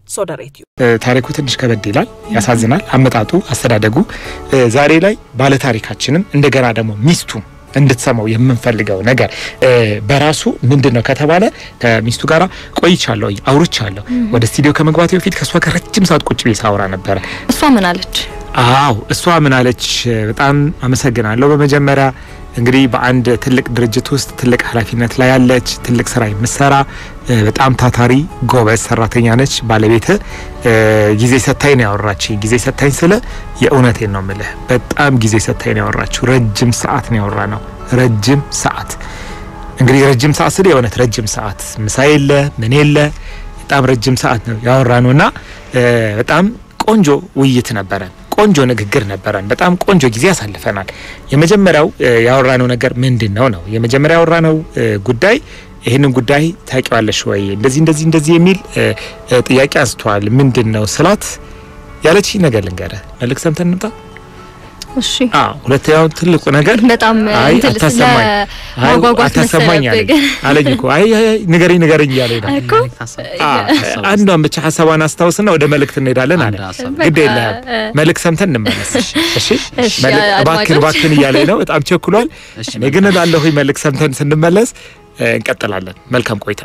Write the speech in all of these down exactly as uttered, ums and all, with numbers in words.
ሶደሬትዩ ታሪኩ ትንሽ ከበድ ይላል ያሳዝናል አመጣጡ አስተዳደጉ ዛሬ ላይ ባለ ታሪካችንም እንደገና ደግሞ ሚስቱ እንድትሰማው የምንፈልገው ነገር በራሱ ምንድነው ከተባለ ከሚስቱ ጋራ ቆይቻለሁ አውርቻለሁ ወደ ስቱዲዮ ከመግባቱ በፊት ከሷ ጋር ረጅም ሰዓት ቁጭ ብዬ ሳወራ ነበር እሷ ምን አለች አዎ እሷ ምን አለች በጣም አመሰግናለሁ በመጀመሪያ እንግዲህ በአንድ ትልቅ ድርጅት ውስጥ ትልቅ ኃላፊነት ላይ ያለች ትልቅ ስራ የምትሰራ በጣም ታታሪ ጎበዝ ሰራተኛ ነች ባለቤት ጊዜ ሰጣይ ነው ያወራችኝ ጊዜ ሰጣኝ ስለ የእውነቴን ነው ማለት በጣም ጊዜ ሰጣይ ነው ያወራችው ረጅም ሰዓት ነው ያወራነው ረጅም ሰዓት እንግዲህ ረጅም ሰዓት ስለ የእውነት ረጅም ሰዓት ምሳ የለ ምን የለ በጣም ረጅም ሰዓት ነው ያወራነውና በጣም ቆንጆ ውይይት ነበረ ቆንጆ ንግግር ነበረን በጣም ቆንጆ ጊዜ ያሳልፈናል የመጀመሪያው ያወራነው ነገር ምንድነው ነው የመጀመሪያው ያወራነው ጉዳይ ይሄንን ጉዳይ ታቂዋለሽ ወይ እንደዚህ እንደዚህ እንደዚህ የሚል ጥያቄ አስተዋል ምንድነው ስላት ያለች ነገር ልንገረ መልክ ሰምተን እንጣ እሺ አዎ ሁለተኛው ትልቁ ነገር በጣም እንትን ተሰማኝ ማጓጓት ተሰማኝ አለኝ እኮ አይ ንገሪ ንገሪኝ ያለኝ ነው እኮ አንዷን ብቻ ሐሳቧን አስተዋውስና ወደ መልእክት እንሄዳለን አለ ግድ የለም መልእክት ሰምተን እንመለስ እሺ መልእክት ባክን ባክን ያለኝ ነው በጣም ቸኩሏል እኔ ግን ላለሁ መልእክት ሰምተን ስንመለስ እንቀጥላለን መልካም ቆይታ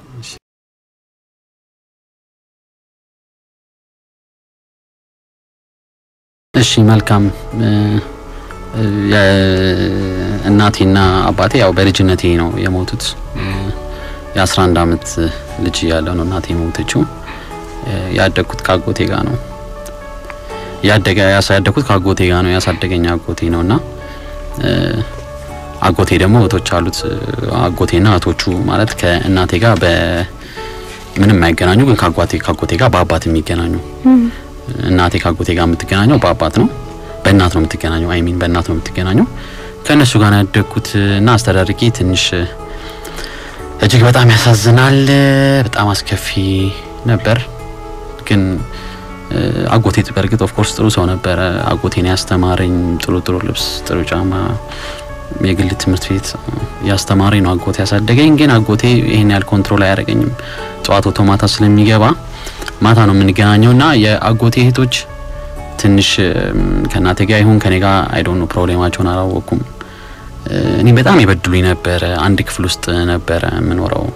እሺ መልካም እናቴና አባቴ ያው በልጅነቴ ነው የሞቱት የ11 አመት ልጅ ያለው ነው እናቴ ሞተችው ያደኩት ካጎቴ ጋር ነው ያደገ ያሳደኩት ካጎቴ ጋር ነው ያሳደገኛ አጎቴ ነውና አጎቴ ደግሞ እህቶች አሉት አጎቴና እህቶቹ ማለት ከእናቴ ጋር በምንም አይገናኙ ግን ካጓቴ ካጎቴ ጋር በአባት የሚገናኙ እናቴ ካጎቴ ጋር የምትገናኘው በአባት ነው በእናት ነው የምትገናኘው አይ ሚን በእናት ነው የምትገናኘው ከነሱ ጋር ያደኩት እና አስተዳደርቂ ትንሽ እጅግ በጣም ያሳዝናል በጣም አስከፊ ነበር ግን አጎቴ በርግጥ ኦፍ ኮርስ ጥሩ ሰው ነበር አጎቴን ያስተማረኝ ጥሩ ጥሩ ልብስ ጥሩ ጫማ የግል ትምህርት ቤት ያስተማረኝ ነው አጎቴ ያሳደገኝ ግን አጎቴ ይሄን ያል ኮንትሮል አያደርገኝም ጧት ኦቶማታ ስለሚገባ ማታ ነው የምንገናኘውና የአጎቴ እህቶች ትንሽ ከናቴ ጋር ይሁን ከኔ ጋር አይ ዶንት ኖ ፕሮብሌማቸውን አላወኩም እኔ በጣም ይበድሉኝ ነበር አንድ ክፍል ውስጥ ነበር ምኖረው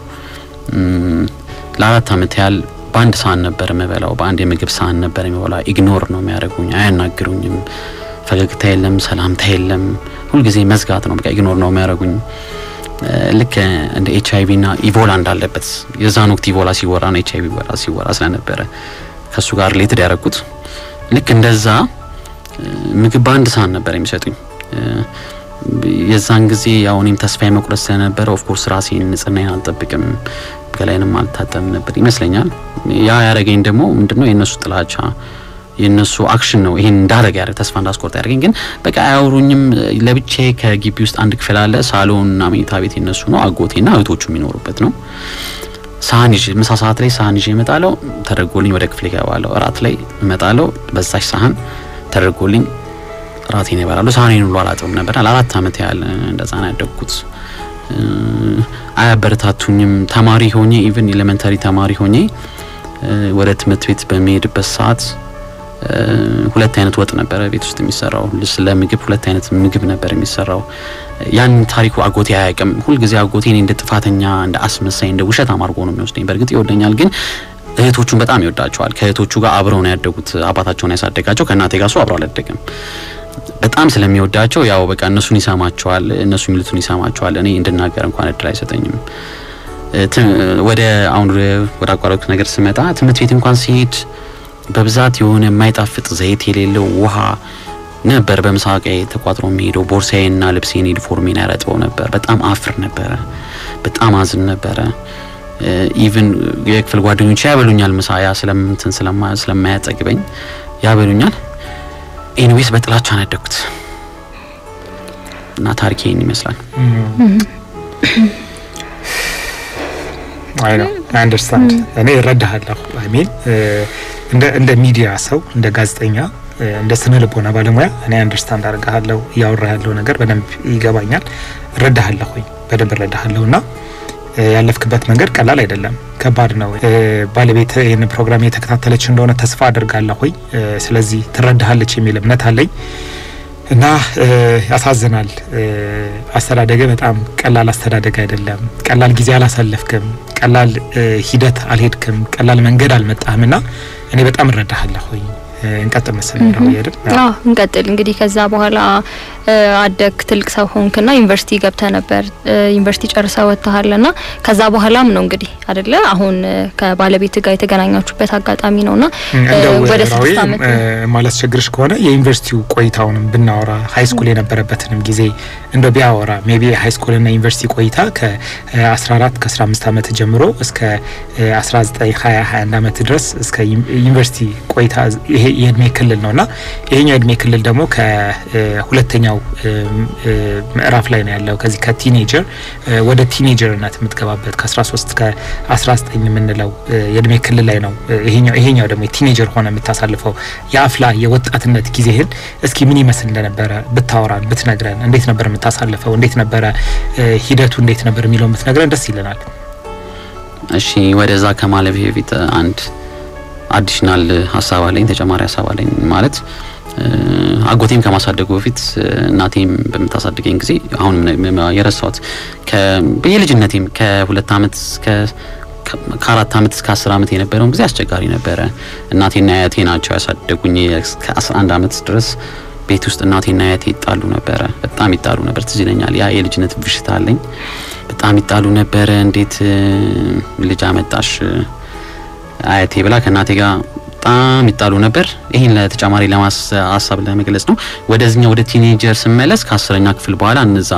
ለአራት አመት ያህል በአንድ ሳህን ነበር የምበላው በአንድ የምግብ ሳህን ነበር የምበላው ኢግኖር ነው የሚያደርጉኝ አያናግሩኝም ፈገግታ የለም ሰላምታ የለም ሁሉ ጊዜ መዝጋት ነው በቃ ኢግኖር ነው የሚያደርጉኝ ልክ እንደ ኤች አይ ቪ እና ኢቮላ እንዳለበት የዛን ወቅት ኢቮላ ሲወራ ነው ኤች አይ ቪ ወራ ሲወራ ስለነበረ ከሱ ጋር ሪሌትድ ያደረኩት ልክ እንደዛ ምግብ በአንድ ሳህን ነበር የሚሰጡኝ የዛን ጊዜ ያው እኔም ተስፋዬ መቁረጥ ስለነበረ ኦፍ ኮርስ ራሴን ንጽህናዬን አልጠብቅም ገላዬንም አልታጠብም ነበር ይመስለኛል ያ ያረገኝ ደግሞ ምንድነው የነሱ ጥላቻ የነሱ አክሽን ነው ይሄን እንዳረጋ ያረ ተስፋ እንዳስቆርጥ ያረገኝ ግን በቃ አያወሩኝም ለብቻዬ ከግቢ ውስጥ አንድ ክፍል አለ ሳሎንና መኝታ ቤት የነሱ ነው አጎቴና እህቶቹ የሚኖሩበት ነው ሳህን ይዤ ምሳ ሰዓት ላይ ሳህን ይዤ እመጣለሁ ተደርጎልኝ ወደ ክፍል ገባለሁ እራት ላይ እመጣለሁ በዛች ሳህን ተደርጎልኝ ራቴን ይበላሉ ሳህኔን ሁሉ አላጥብም ነበር ለአራት አመት ያህል እንደዛ ነው ያደግኩት አያበረታቱኝም ተማሪ ሆኜ ኢቭን ኤሌመንታሪ ተማሪ ሆኜ ወደ ትምህርት ቤት በመሄድበት ሰዓት ሁለት አይነት ወጥ ነበር ቤት ውስጥ የሚሰራው ለምግብ ሁለት አይነት ምግብ ነበር የሚሰራው ያን ታሪኩ አጎቴ አያውቅም ሁሉ ጊዜ አጎቴን እንደ ጥፋተኛ እንደ አስመሳይ እንደ ውሸት አማርጎ ነው የሚወስደኝ በርግጥ ይወደኛል ግን እህቶቹን በጣም ይወዳቸዋል ከእህቶቹ ጋር አብረው ነው ያደጉት አባታቸውን ያሳደጋቸው ከናቴ ጋር ሰው አብረው አልደገም በጣም ስለሚወዳቸው ያው በቃ እነሱን ይሰማቸዋል እነሱ የሚሉትን ይሰማቸዋል እኔ እንድናገር እንኳን እድል አይሰጠኝም ወደ አሁን ወደ አቋራጭ ነገር ስመጣ ትምህርት ቤት እንኳን ሲሄድ በብዛት የሆነ የማይጣፍጥ ዘይት የሌለው ውሃ ነበር በመሳቂያ ተቋጥሮ የሚሄደው ቦርሳዬና ልብሴን ዩኒፎርሜን ያረጠው ነበር በጣም አፍር ነበር በጣም አዝን ነበር ኢቭን የክፍል ጓደኞቼ ያበሉኛል ምሳያ ስለምንትን ስለማ ስለማያጠግበኝ ያበሉኛል ኤኒዌይስ በጥላቻ አደኩት እና ታሪኬን ይመስላል I know I understand እኔ እረዳሃለሁ I mean እንደ እንደ ሚዲያ ሰው እንደ ጋዜጠኛ እንደ ስነልቦና ባለሙያ እኔ አንደርስታንድ አድርጋለሁ ያወራሃለሁ ነገር በደንብ ይገባኛል እረዳሃለሁ በደንብ እረዳሃለሁና ያለፍክበት መንገድ ቀላል አይደለም ከባድ ነው ባለቤት ይሄን ፕሮግራም የተከታተለች እንደሆነ ተስፋ አድርጋለሁ ሆይ ስለዚህ ትረዳሃለች የሚል እምነት አለኝ እና ያሳዝናል አስተዳደገ በጣም ቀላል አስተዳደገ አይደለም ቀላል ጊዜ አላሳለፍክም ቀላል ሂደት አልሄድክም ቀላል መንገድ አልመጣህምና እኔ በጣም እረዳሃለሁ ሆይ እንቀጥል መሰለኝ ነው አይደል አዎ እንቀጥል እንግዲህ ከዛ በኋላ አደክ ትልቅ ሰው ሆንክና ዩኒቨርሲቲ ገብተህ ነበር ዩኒቨርሲቲ ጨርሰህ ወጣሃልና ከዛ በኋላም ነው እንግዲህ አይደለ አሁን ከባለቤት ጋር የተገናኛችሁበት አጋጣሚ ነውና ወደ ስድስት አመት ማለት ቸግርሽ ከሆነ የዩኒቨርሲቲው ቆይታውንም ብናወራ ሃይ ስኩል የነበረበትንም ጊዜ እንደው ቢያወራ ሜቢ ሃይ ስኩል እና ዩኒቨርሲቲ ቆይታ ከ14 ከ15 አመት ጀምሮ እስከ አስራ ዘጠኝ ሃያ ሃያ አንድ አመት ድረስ እስከ ዩኒቨርሲቲ ቆይታ ይሄ የእድሜ ክልል ነውና ይሄኛው የእድሜ ክልል ደግሞ ከሁለተኛው ምዕራፍ ላይ ነው ያለው ከዚህ ከቲኔጀር ወደ ቲኔጀርነት የምትገባበት ከ13 ከ19 የምንለው የእድሜ ክልል ላይ ነው ይሄኛው ይሄኛው ደግሞ ቲኔጀር ሆነ የምታሳልፈው የአፍላ የወጣትነት ጊዜህን እስኪ ምን ይመስል እንደነበረ ብታወራን ብትነግረን እንዴት ነበር የምታሳልፈው እንዴት ነበር ሂደቱ እንዴት ነበር የሚለው ብትነግረን ደስ ይለናል እሺ ወደዛ ከማለፍ በፊት አንድ አዲሽናል ሐሳብ አለኝ ተጨማሪ ሐሳብ አለኝ ማለት አጎቴም ከማሳደጉ በፊት እናቴም በመታሳደገኝ ጊዜ አሁንም የረሳሁት ከበየልጅነቴም ከሁለት አመት እስከ ከአራት አመት እስከ አስር አመት የነበረው ጊዜ አስቸጋሪ ነበር እናቴና አያቴ ናቸው ያሳደጉኝ እስከ አስራ አንድ አመት ድረስ ቤት ውስጥ እናቴና አያቴ ይጣሉ ነበር በጣም ይጣሉ ነበር ትዝ ይለኛል ያ የልጅነት ብሽታ አለኝ በጣም ይጣሉ ነበር እንዴት ልጅ አመጣሽ አያቴ ብላ ከናቴ ጋር በጣም ይጣሉ ነበር ይሄን ለተጨማሪ ለማስ ሐሳብ ለመግለጽ ነው ወደዚህኛው ወደ ቲኔጀር ስመለስ ከአስረኛ ክፍል በኋላ እነዛ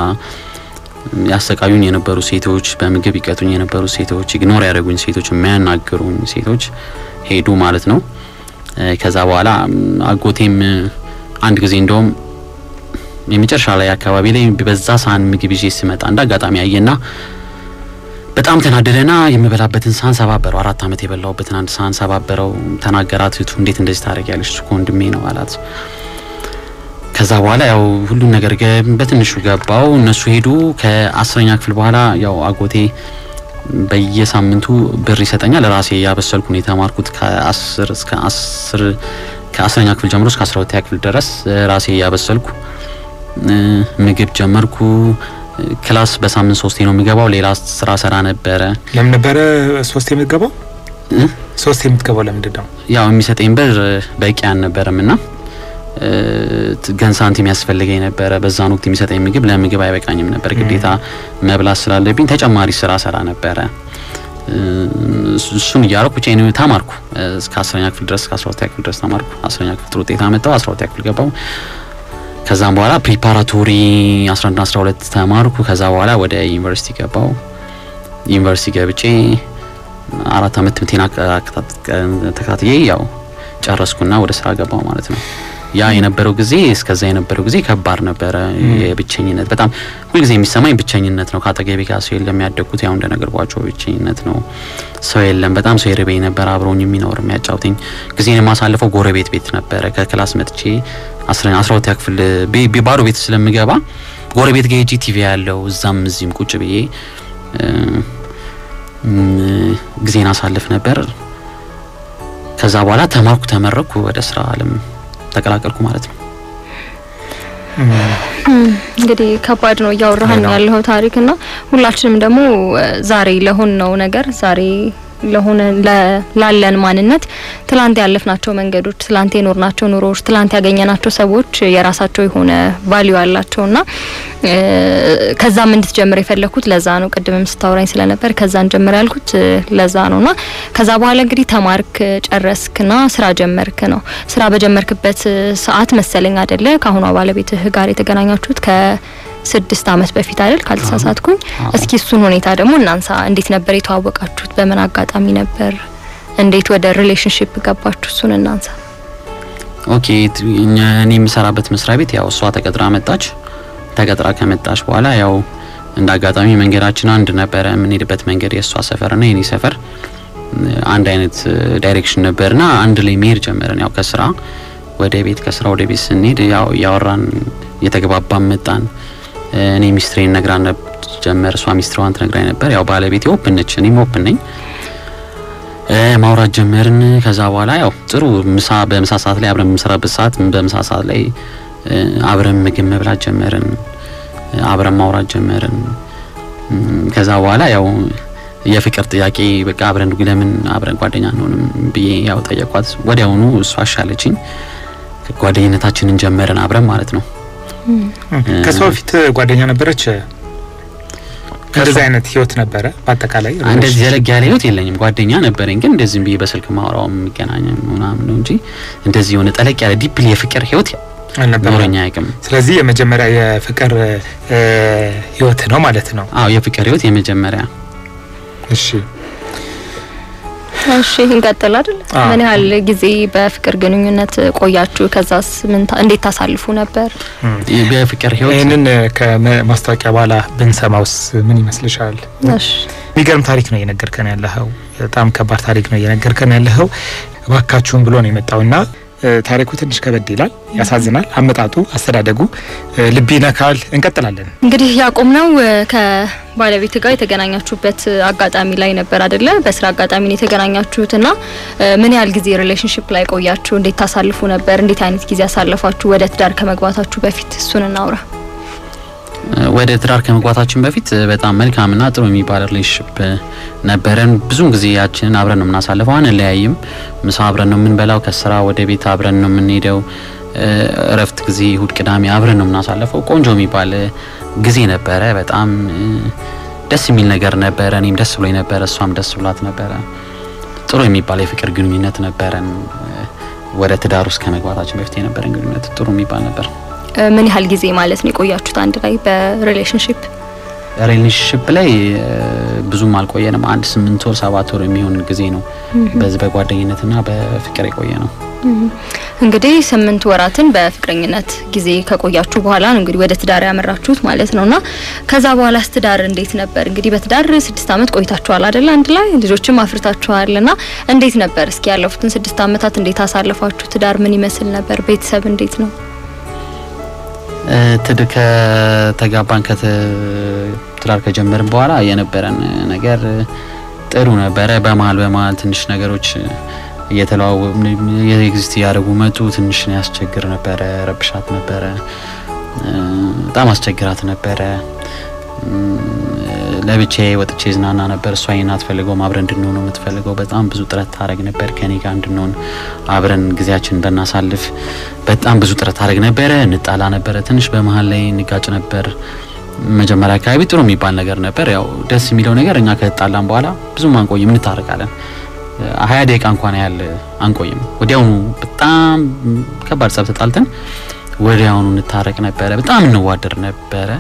ያሰቃዩኝ የነበሩ ሴቶች በምግብ ይቀጡኝ የነበሩ ሴቶች ኢግኖር ያደረጉኝ ሴቶች የሚያናገሩኝ ሴቶች ሄዱ ማለት ነው ከዛ በኋላ አጎቴም አንድ ጊዜ እንደውም የመጨረሻ ላይ አካባቢ ላይ በዛ ሳን ምግብ ይዤ ሲመጣ እንዳጋጣሚ አየና በጣም ተናደደና የምበላበትን ሳን ሰባበረው አራት አመት የበላውበትን አንድ ሳን ሰባበረው ተናገራት እቱ እንዴት እንደዚህ ታረጋለሽ እሱ ወንድሜ ነው አላት ከዛ በኋላ ያው ሁሉ ነገር በትንሹ ገባው እነሱ ሄዱ ከአስረኛ ክፍል በኋላ ያው አጎቴ በየሳምንቱ ብር ይሰጠኛል ለራሴ ያበሰልኩ ነው የተማርኩት ከ10 እስከ አስር ከአስረኛ ክፍል ጀምሮ እስከ አስራ ሁለተኛ ክፍል ድረስ ራሴ ያበሰልኩ ምግብ ጀመርኩ ክላስ በሳምንት ሶስቴ ነው የሚገባው ሌላ ስራ ሰራ ነበር ለምን ነበር ሶስቴ የሚገባው ሶስቴ የሚገባው ለምንድን ነው ያው የሚሰጠኝ ብር በቂ አልነበረምና ገን ሳንቲም ያስፈልገኝ ነበር በዛን ወቅት የሚሰጠኝ ምግብ ለምግብ አይበቃኝም ነበር ግዴታ መብላት ስላለብኝ ተጨማሪ ስራ ሰራ ነበር እሱን ያረኩ ቼን ተማርኩ እስከ አስረኛ ክፍል ድረስ እስከ አስራ ሁለተኛ ክፍል ድረስ ተማርኩ አስረኛ ክፍል ውጤት አመጣው አስራ ሁለተኛ ክፍል ገባው ከዛም በኋላ ፕሪፓራቶሪ አስራ አንድ አስራ ሁለት ተማርኩ ከዛ በኋላ ወደ ዩኒቨርሲቲ ገባው ዩኒቨርሲቲ ገብቼ አራት አመት ትምቴና ተከታትዬ ያው ጨረስኩና ወደ ስራ ገባው ማለት ነው ያ የነበረው ጊዜ እስከዛ የነበረው ጊዜ ከባድ ነበር የብቸኝነት በጣም ሁሉ ጊዜ የሚሰማኝ ብቸኝነት ነው ካጠገቤ ጋር ሰው የለም ያደኩት ያው እንደነገርኳቸው ብቸኝነት ነው ሰው የለም በጣም ሰው ይርበኝ ነበር አብሮኝ የሚኖር የሚያጫውተኝ ጊዜን ማሳለፈው ጎረቤት ቤት ነበር ከክላስ መጥቼ አስራ ሁለተኛ ክፍል ቢባሮ ቤት ስለምገባ ጎረቤት ጋር ጂ ቲቪ ያለው እዛም እዚህም ቁጭ ብዬ ጊዜን አሳልፍ ነበር ከዛ በኋላ ተማርኩ ተመረኩ ወደ ስራ ዓለም ተቀላቀልኩ ማለት ነው እንግዲህ ከባድ ነው ያወራህን ያለው ታሪክና ሁላችንም ደግሞ ዛሬ ለሆን ነው ነገር ዛሬ ለሆነ ላለን ማንነት ትላንት ያለፍናቸው መንገዶች ትላንት የኖርናቸው ኑሮዎች ትላንት ያገኘናቸው ሰዎች የራሳቸው የሆነ ቫልዩ አላቸውና ከዛም እንድትጀምር የፈለኩት ለዛ ነው ቀድመም ስታወራኝ ስለነበር ከዛን ጀምር ያልኩት ለዛ ነውና ከዛ በኋላ እንግዲህ ተማርክ ጨረስክና ስራ ጀመርክ ነው ስራ በጀመርክበት ሰዓት መሰለኝ አይደለ ካሁኑ ባለቤትህ ጋር የተገናኛችሁት ከ ስድስት አመት በፊት አይደል ካልተሳሳትኩኝ እስኪ እሱን ሁኔታ ደግሞ እናንሳ እንዴት ነበር የተዋወቃችሁት በመን አጋጣሚ ነበር እንዴት ወደ ሪሌሽንሺፕ ገባችሁ እሱን እናንሳ ኦኬ እኔ የምሰራበት መስሪያ ቤት ያው እሷ ተቀጥራ መጣች ተቀጥራ ከመጣች በኋላ ያው እንዳጋጣሚ መንገዳችን አንድ ነበር የምንሄድበት መንገድ የሷ ሰፈርና የኔ ሰፈር አንድ አይነት ዳይሬክሽን ነበርና አንድ ላይ መሄድ ጀመርን ያው ከስራ ወደ ቤት ከስራ ወደ ቤት ስንሄድ ያው ያወራን የተገባባን መጣን እኔ ሚስትሬን ነግራን ጀመር እሷ ሚስትሯን ትነግራኝ ነበር ያው ባለቤቴ ኦፕን ነች እኔም ኦፕን ነኝ ማውራት ጀመርን ከዛ በኋላ ያው ጥሩ ምሳ በምሳ ሰዓት ላይ አብረን መስራበት ሰዓት በምሳ ሰዓት ላይ አብረን ምግብ መብላት ጀመርን አብረን ማውራት ጀመርን ከዛ በኋላ ያው የፍቅር ጥያቄ በቃ አብረን ለምን አብረን ጓደኛ እንሆንም ብዬ ያው ጠየቅኳት ወዲያውኑ እሷ አሻለችኝ ጓደኝነታችንን ጀመርን አብረን ማለት ነው ከሷ ፊት ጓደኛ ነበረች ከዚህ አይነት ህይወት ነበረ በአጠቃላይ እንደዚህ ዘለግ ያለ ህይወት የለኝም ጓደኛ ነበረኝ ግን እንደዚህ ብዬ በስልክ ማውራው የሚገናኘን ምናምን ነው እንጂ እንደዚህ የሆነ ጠለቅ ያለ ዲፕሊ የፍቅር ህይወት አልነበረኝ አይቀም ስለዚህ የመጀመሪያ የፍቅር ህይወት ነው ማለት ነው አዎ የፍቅር ህይወት የመጀመሪያ እሺ እሺ እንቀጥል አይደል ምን ያህል ጊዜ በፍቅር ግንኙነት ቆያችሁ ከዛስ ምን እንዴት ታሳልፉ ነበር በፍቅር ህይወት እነን ከማስታወቂያ በኋላ ብንሰማውስ ምን ይመስልሻል እሺ ሚገርም ታሪክ ነው የነገርከን ያለኸው በጣም ከባድ ታሪክ ነው የነገርከን ያለኸው ባካችሁን ብሎ ነው የመጣውና ታሪኩ ትንሽ ከበድ ይላል ያሳዝናል አመጣጡ አስተዳደጉ ልብ ይነካል እንቀጥላለን እንግዲህ ያቆምነው ከባለቤት ጋር የተገናኛችሁበት አጋጣሚ ላይ ነበር አይደለ በስራ አጋጣሚ ነው የተገናኛችሁትና ምን ያህል ጊዜ ሪሌሽንሺፕ ላይ ቆያችሁ እንዴት ታሳልፉ ነበር እንዴት አይነት ጊዜ አሳልፋችሁ ወደ ትዳር ከመግባታችሁ በፊት እሱን እናውራ ወደ ትዳር ከመግባታችን በፊት በጣም መልካምና ጥሩ የሚባል ሪሌሽንሺፕ ነበረን ብዙም ጊዜያችንን አብረን ነው የምናሳልፈው አንለያይም ምሳ አብረን ነው የምንበላው ከስራ ወደ ቤት አብረን ነው የምንሄደው እረፍት ጊዜ እሁድ ቅዳሜ አብረን ነው የምናሳልፈው ቆንጆ የሚባል ጊዜ ነበረ በጣም ደስ የሚል ነገር ነበረ እኔም ደስ ብሎኝ ነበር እሷም ደስ ብሏት ነበር ጥሩ የሚባል የፍቅር ግንኙነት ነበረን ወደ ትዳር ውስጥ ከመግባታችን በፊት የነበረን ግንኙነት ጥሩ የሚባል ነበር ምን ያህል ጊዜ ማለት ነው ቆያችሁት አንድ ላይ በሪሌሽንሺፕ ሪሌሽንሺፕ ላይ ብዙም አልቆየንም አንድ ስምንት ወር ሰባት ወር የሚሆን ጊዜ ነው በዚህ በጓደኝነትና በፍቅር የቆየ ነው እንግዲህ ስምንት ወራትን በፍቅረኝነት ጊዜ ከቆያችሁ በኋላ ነው እንግዲህ ወደ ትዳር ያመራችሁት ማለት ነውና ከዛ በኋላ ትዳር እንዴት ነበር እንግዲህ በትዳር ስድስት አመት ቆይታችኋል አይደል አንድ ላይ ልጆችም አፍርታችኋልና እንዴት ነበር እስኪ ያለፉትን ስድስት አመታት እንዴት አሳልፋችሁ ትዳር ምን ይመስል ነበር ቤተሰብ እንዴት ነው ትድከ ተጋባን ከትዳር ከጀመርን በኋላ የነበረን ነገር ጥሩ ነበር በመሃል በመሃል ትንሽ ነገሮች እየተለዋወጡ የኤግዚስት ያደርጉ መጡ ትንሽ ያስቸግር ነበር ረብሻት ነበር በጣም አስቸግራት ነበር ለብቻዬ ወጥቼ ዝናና ነበር እሷ አይናት ፈልገው አብረን እንድንሆን ነው የምትፈልገው በጣም ብዙ ጥረት ታረግ ነበር ከኔ ጋር እንድንሆን አብረን ጊዜያችንን በእናሳልፍ በጣም ብዙ ጥረት ታረግ ነበር እንጣላ ነበር ትንሽ በመሃል ላይ ንጋጭ ነበር መጀመሪያ አካባቢ ጥሩ የሚባል ነገር ነበር ያው ደስ የሚለው ነገር እኛ ከተጣላን በኋላ ብዙም አንቆይም እንታረቃለን ሃያ ደቂቃ እንኳን ያህል አንቆይም ወዲያውኑ በጣም ከባድ ጸብ ተጣልተን ወዲያውኑ እንታረቅ ነበር በጣም እንዋደር ነበር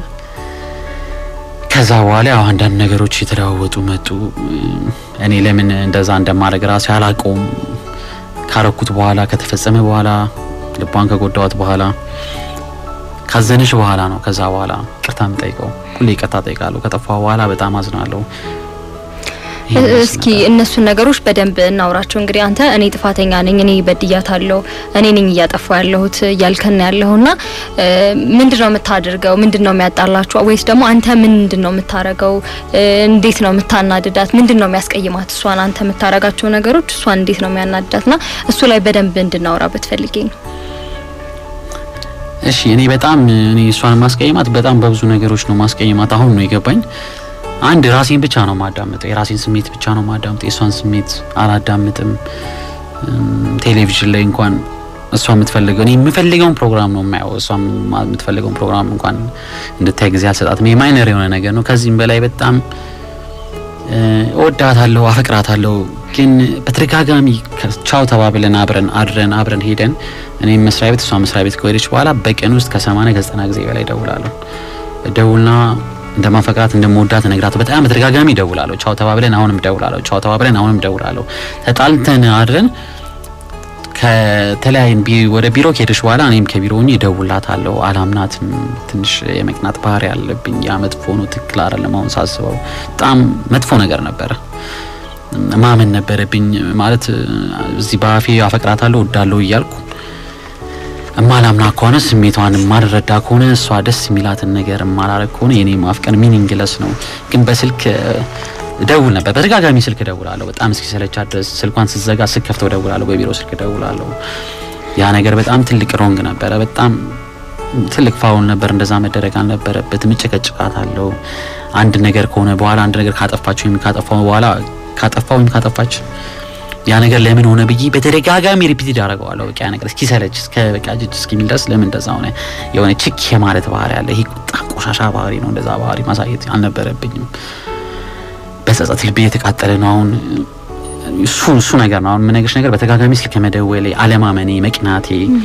ከዛ በኋላ አንዳንድ ነገሮች የተለዋወጡ መጡ እኔ ለምን እንደዛ እንደማረግ ራሴ አላቆም ካረኩት በኋላ ከተፈጸመ በኋላ ልቧን ከጎዳዋት በኋላ ካዘነሽ በኋላ ነው ከዛ በኋላ ቅርታም ጠይቀው ሁሌ ቅርታ ጠይቃለሁ ከጠፋው በኋላ በጣም አዝናለሁ እስኪ እነሱን ነገሮች በደንብ እናውራቸው እንግዲህ አንተ እኔ ጥፋተኛ ነኝ እኔ በድያታለሁ እኔ ነኝ ያጠፋው ያለሁት ያልከና ያለውና ምንድነው የምታደርገው ምንድነው የሚያጣላችሁ ወይስ ደግሞ አንተ ምንድነው የምታረገው እንዴት ነው የምታናድዳት ምንድነው የሚያስቀይማት እሷን አንተ የምታረጋቸው ነገሮች እሷን እንዴት ነው የሚያናድዳትና እሱ ላይ በደንብ እንድናወራበት ፈልጌ ነው እሺ እኔ በጣም እኔ እሷን ማስቀይማት በጣም በብዙ ነገሮች ነው ማስቀይማት አሁን ነው የገባኝ አንድ ራሴን ብቻ ነው ማዳመጥ የራሴን ስሜት ብቻ ነው ማዳመጥ የሷን ስሜት አላዳምጥም ቴሌቪዥን ላይ እንኳን እሷ የምትፈልገው እኔ የምፈልገውን ፕሮግራም ነው የማየው እሷ የምትፈልገውን ፕሮግራም እንኳን እንድታይ ጊዜ አልሰጣትም የማይነር የሆነ ነገር ነው ከዚህም በላይ በጣም እወዳታለሁ አፈቅራታለሁ ግን በተደጋጋሚ ቻው ተባብለን አብረን አድረን አብረን ሄደን እኔ መስሪያ ቤት እሷ መስሪያ ቤት ከወደች በኋላ በቀን ውስጥ ከ80 ከ90 ጊዜ በላይ ደውላለሁ ደውልና እንደማፈቅራት እንደምወዳት ነግራት በጣም በተደጋጋሚ ደውላለሁ ቻው ተባብለን አሁንም ደውላለሁ ቻው ተባብለን አሁንም ደውላለሁ ተጣልተን አድረን ከተለያየን ወደ ቢሮ ከሄደሽ በኋላ እኔም ከቢሮ ሆኜ ደውላታለሁ አላምናትም ትንሽ የመቅናት ባህሪ ያለብኝ ያ መጥፎ ነው ትክክል አይደለም አሁን ሳስበው በጣም መጥፎ ነገር ነበር ማመን ነበረብኝ ማለት እዚህ ባፌ አፈቅራታለሁ ወዳለሁ እያልኩ ማላምና ከሆነ ስሜቷን ማረዳ ከሆነ እሷ ደስ የሚላትን ነገር ማላረክ ከሆነ የኔ ማፍቀር ሚኒንግለስ ነው ግን በስልክ ደውል ነበር በተጋጋሚ ስልክ ደውላለሁ በጣም እስኪ ሰለቻት ድረስ ስልኳን ስዘጋ ስከፍተው ደውላለሁ በቢሮ ስልክ ደውላለሁ ያ ነገር በጣም ትልቅ ሮንግ ነበር በጣም ትልቅ ፋውል ነበር እንደዛ መደረግ አልነበረበት ምጨቀጭቃታለሁ አንድ ነገር ከሆነ በኋላ አንድ ነገር ካጠፋችሁ ወይም ካጠፋው በኋላ ካጠፋው ወይም ካጠፋች ያ ነገር ለምን ሆነ ብዬ በተደጋጋሚ ሪፒት ያደርገዋለሁ በቃ ያ ነገር እስኪ ሰለች እስከ በቃ ጅጅ እስኪ ሚልደስ ለምን እንደዛ ሆነ የሆነ ችክ የማለት ባህሪ ያለ ይሄ ቁጣ ቆሻሻ ባህሪ ነው እንደዛ ባህሪ ማሳየት አልነበረብኝም በጸጸት ልቤ የተቃጠለ ነው አሁን እሱ እሱ ነገር ነው አሁን ምን ነገርሽ ነገር በተጋጋሚ ስልክ መደወሌ አለማመኔ መቅናቴ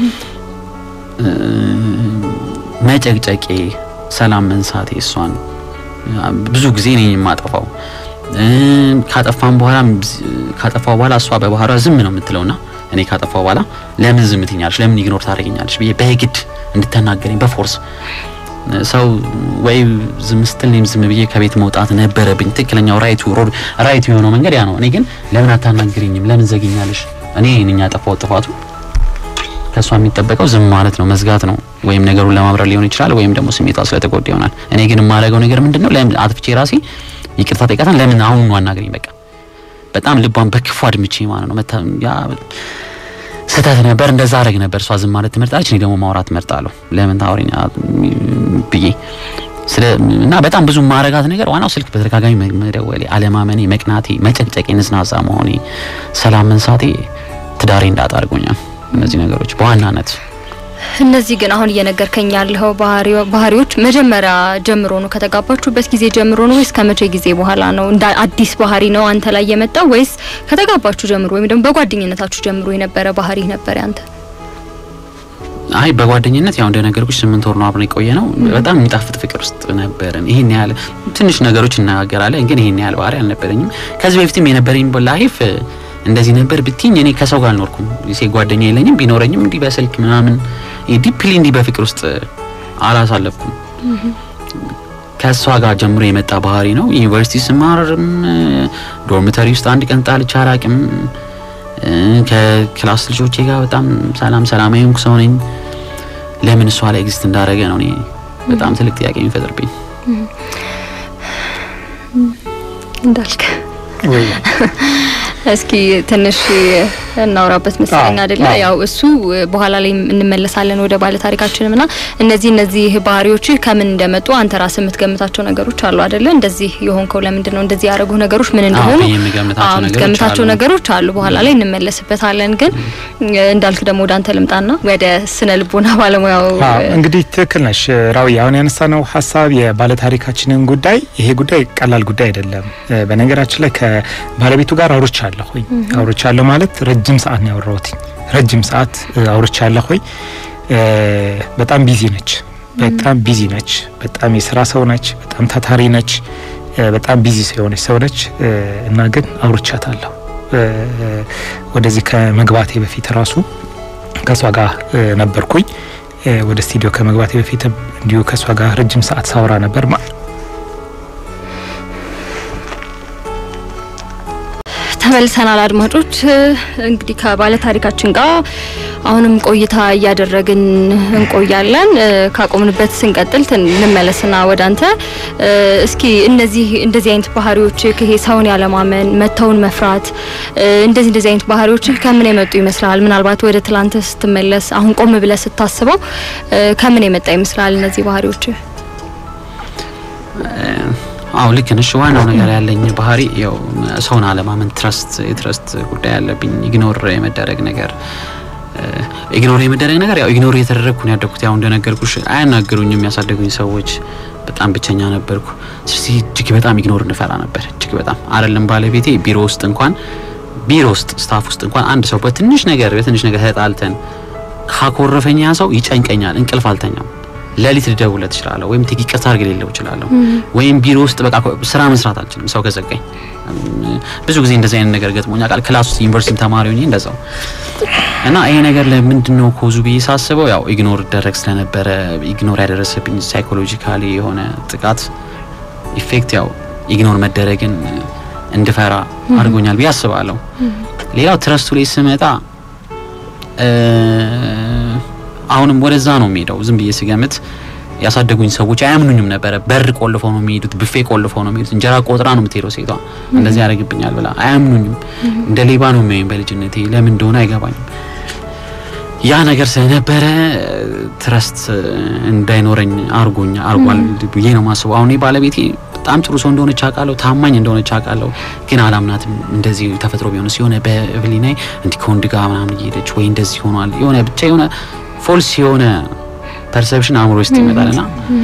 መጨቅጨቄ ሰላም መንሳቴ እሷን ብዙ ጊዜ ነኝ የማጠፋው ካጠፋን በኋላ ካጠፋው በኋላ እሷ በባህሪዋ ዝም ነው የምትለውና እኔ ካጠፋው በኋላ ለምን ዝም ትኛለሽ ለምን ኢግኖር ታደርጊኛለሽ ብዬ በግድ እንድትናገረኝ በፎርስ ሰው ወይ ዝም ስትልኝ ዝም ብዬ ከቤት መውጣት ነበረብኝ ትክክለኛው ራይቱ ሮድ ራይቱ የሆነው መንገድ ያ ነው እኔ ግን ለምን አታናግሪኝም ለምን ዘግኛለሽ እኔ እኛ ጠፋው ጥፋቱ ከሷ የሚጠበቀው ዝም ማለት ነው መዝጋት ነው ወይም ነገሩን ለማብረር ሊሆን ይችላል ወይም ደግሞ ስሜቷ ስለተጎዳ ይሆናል እኔ ግን የማደርገው ነገር ምንድነው ለምን አጥፍቼ ራሴ ይቅርታ ጠይቃታን ለምን አሁን ነው አናገረኝ በቃ በጣም ልቧን በክፉ አድምቼ ማለት ነው ያ ስህተት ነበር እንደዛ አረግ ነበር እሷ ዝም ማለት ትመርጣለች እኔ ደግሞ ማውራት መርጣለሁ ለምን ታወሪኛ ብዬ ስለ እና በጣም ብዙ ማረጋት ነገር ዋናው ስልክ በተደጋጋሚ መደወሌ አለማመኔ መቅናቴ መጨቅጨቄ ንዝናዛ መሆኔ ሰላም መንሳቴ ትዳሬ እንዳጣርጉኛል እነዚህ ነገሮች በዋናነት እነዚህ ግን አሁን እየነገርከኝ ያለው ባህሪው ባህሪዎች መጀመሪያ ጀምሮ ነው ከተጋባችሁበት ጊዜ ጀምሮ ነው ወይስ ከመቼ ጊዜ በኋላ ነው እንደ አዲስ ባህሪ ነው አንተ ላይ የመጣው ወይስ ከተጋባችሁ ጀምሮ ወይም ደግሞ በጓደኝነታችሁ ጀምሮ የነበረ ባህሪ ነበር ያንተ አይ በጓደኝነት ያው እንደነገርኩሽ ስምንት ወር ነው አብረን ቆየ ነው በጣም የሚጣፍጥ ፍቅር ውስጥ ነበርን ይሄን ያህል ትንሽ ነገሮች እናገራለን ግን ይሄን ያህል ባህሪ አልነበረኝም ከዚህ በፊትም የነበረኝ ላይፍ እንደዚህ ነበር ብትኝ እኔ ከሰው ጋር አልኖርኩም እሴ ጓደኛ የለኝም ቢኖረኝም እንዲ በስልክ ምናምን ዲፕሊ እንዲ በፍቅር ውስጥ አላሳለፍኩም ከሷ ጋር ጀምሮ የመጣ ባህሪ ነው ዩኒቨርሲቲ ስማርም ዶርሚተሪ ውስጥ አንድ ቀን ጣልቼ አላቅም ከክላስ ልጆቼ ጋር በጣም ሰላም ሰላም አይንኩ ሰው ነኝ ለምን እሷ ላይ ኤግዚስት እንዳደረገ ነው እኔ በጣም ትልቅ ጥያቄ የሚፈጥርብኝ እንዳልክ ወይ እስኪ ትንሽ እናውራበት መሰለኝ አይደለ ያው እሱ በኋላ ላይ እንመለሳለን ወደ ባለ ታሪካችንና እነዚህ እነዚህ ባህሪዎች ከምን እንደመጡ አንተ ራስህ የምትገምታቸው ነገሮች አሉ አይደለ እንደዚህ የሆንከው ለምንድን ነው እንደዚህ ያረጉ ነገሮች ምን እንደሆኑ የምትገምታቸው ነገሮች አሉ በኋላ ላይ እንመለስበታለን ግን እንዳልክ ደግሞ ወደ አንተ ልምጣና ወደ ስነ ልቦና ባለሙያው እንግዲህ ትክክል ነሽ ራዊ አሁን ያነሳነው ሐሳብ የባለ ታሪካችንን ጉዳይ ይሄ ጉዳይ ቀላል ጉዳይ አይደለም በነገራችን ላይ ከባለቤቱ ጋር አውርቻለሁ አውርቻለሁ ማለት ረጅም ሰዓት ነው ያወራሁት ረጅም ሰዓት አውርቻለሁ ሆይ በጣም ቢዚ ነች በጣም ቢዚ ነች በጣም የሥራ ሰው ነች በጣም ታታሪ ነች በጣም ቢዚ ሰው ነች እና ግን አውርቻታለሁ ወደዚህ ከመግባቴ በፊት ራሱ ከሷ ጋር ነበርኩኝ ወደ ስቱዲዮ ከመግባቴ በፊት እንዲሁ ከሷ ጋር ረጅም ሰዓት ሳወራ ነበር ተመልሰናል አድማጮች እንግዲህ ከባለ ታሪካችን ጋር አሁንም ቆይታ ያደረግን እንቆያለን ካቆምንበት ስንቀጥል እንመለስና ወዳንተ እስኪ እነዚህ እንደዚህ አይነት ባህሪዎች ከሄ ሰውን ያለማመን መተውን መፍራት እንደዚህ እንደዚህ አይነት ባህሪዎች ከምን የመጡ ይመስላል ምናልባት ወደ ትላንት ስትመለስ አሁን ቆም ብለህ ስታስበው ከምን የመጣ ይመስላል እነዚህ ባህሪዎች አው ልክ ነሽ ዋናው ነገር ያለኝ ባህሪ ያው ሰውን አለማመን ትረስት ትረስት ጉዳይ ያለብኝ ኢግኖር የመደረግ ነገር ኢግኖር የመደረግ ነገር ያው ኢግኖር የተደረግኩ ነው ያደኩት ያው እንደነገርኩሽ አያናገሩኝም ያሳደጉኝ ሰዎች በጣም ብቸኛ ነበርኩ ስለዚህ እጅግ በጣም ኢግኖር እንፈራ ነበር እጅግ በጣም አይደለም ባለቤቴ ቢሮ ውስጥ እንኳን ቢሮ ውስጥ ስታፍ ውስጥ እንኳን አንድ ሰው በትንሽ ነገር በትንሽ ነገር ተጣልተን ካኮረፈኛ ሰው ይጨንቀኛል እንቅልፍ አልተኛም ለሊት ልደውለት ይችላል ወይም ትቂቀት አርግ ሊለው ይችላል ወይም ቢሮ ውስጥ በቃ ስራ መስራት አልችልም ሰው ከዘጋኝ ብዙ ጊዜ እንደዚህ አይነት ነገር ገጥሞኛል ቃል ክላስ ውስጥ ዩኒቨርሲቲ ተማሪ ሆኜ እንደዛው እና ይሄ ነገር ለምንድነው ኮዙ ቢሳስበው ያው ኢግኖር ደረግ ስለነበረ ኢግኖር ያደረሰብኝ ሳይኮሎጂካሊ የሆነ ጥቃት ኢፌክት ያው ኢግኖር መደረግን እንድፈራ አድርጎኛል ቢያስባለሁ ሌላው ትረስቱ ላይ ስመጣ አሁንም ወደዛ ነው የሚሄደው ዝም ብዬ ሲገምት ያሳደጉኝ ሰዎች አያምኑኝም ነበር በር ቆልፈው ነው የሚሄዱት ቡፌ ቆልፈው ነው የሚሄዱት እንጀራ ቆጥራ ነው የምትሄደው ሴቷ እንደዚህ ያደርግብኛል ብላ አያምኑኝም እንደ ሌባ ነው የሚያዩኝ በልጅነቴ ለምን እንደሆነ አይገባኝም ያ ነገር ስለነበረ ትረስት እንዳይኖረኝ አርጎኝ አርጓል ብዬ ነው ማስበው አሁን ባለቤቴ በጣም ጥሩ ሰው እንደሆነች አውቃለሁ ታማኝ እንደሆነች አውቃለሁ ግን አላምናትም እንደዚህ ተፈጥሮ ቢሆን ሲሆነ በእብሊናይ እንዲ ኮንድ ጋር ምናምን እየሄደች ወይ እንደዚህ ሆኗል የሆነ ብቻ የሆነ ፎልስ የሆነ ፐርሰፕሽን አእምሮ ውስጥ ይመጣልና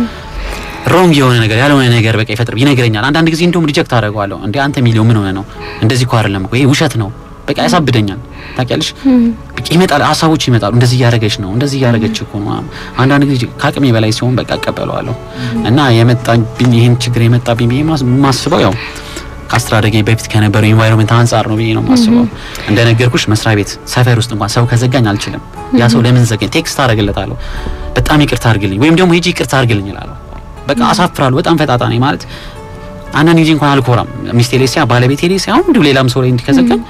ሮንግ የሆነ ነገር ያልሆነ ነገር በቃ ይፈጥር ይነግረኛል አንዳንድ ጊዜ እንደውም ሪጀክት አደርገዋለሁ እንዴ አንተ ሚሊዮን ምን ሆነ ነው እንደዚህ እኮ አይደለም እኮ ይሄ ውሸት ነው በቃ ያሳብደኛል ታውቂያለሽ ይመጣል ሐሳቦች ይመጣሉ እንደዚህ ያረጋች ነው እንደዚህ ያረጋች እኮ ነው አንዳንድ ጊዜ ካቅሜ በላይ ሲሆን በቃ አቀበለዋለሁ እና የመጣብኝ ይሄን ችግር የመጣብኝ ብዬ ማስበው ያው ካስትራደገኝ በፊት ከነበረው ኢንቫይሮንመንት አንፃር ነው ብዬ ነው ማስበው እንደነገርኩሽ መስሪያ ቤት ሰፈር ውስጥ እንኳን ሰው ከዘጋኝ አልችልም ያ ሰው ለምን ዘጋኝ ቴክስት አደርግለታለሁ በጣም ይቅርታ አድርግልኝ ወይም ደግሞ ሂጂ ይቅርታ አድርግልኝ ይላል በቃ አሳፍራለሁ በጣም ፈጣጣ ነኝ ማለት አንዳንድ ጊዜ እንኳን አልኮራም ሚስቴ ሌሲያ ባለቤቴ ሌሲያ አሁን እንዲሁ ሌላም ሰው ላይ እንዲከዘጋኝ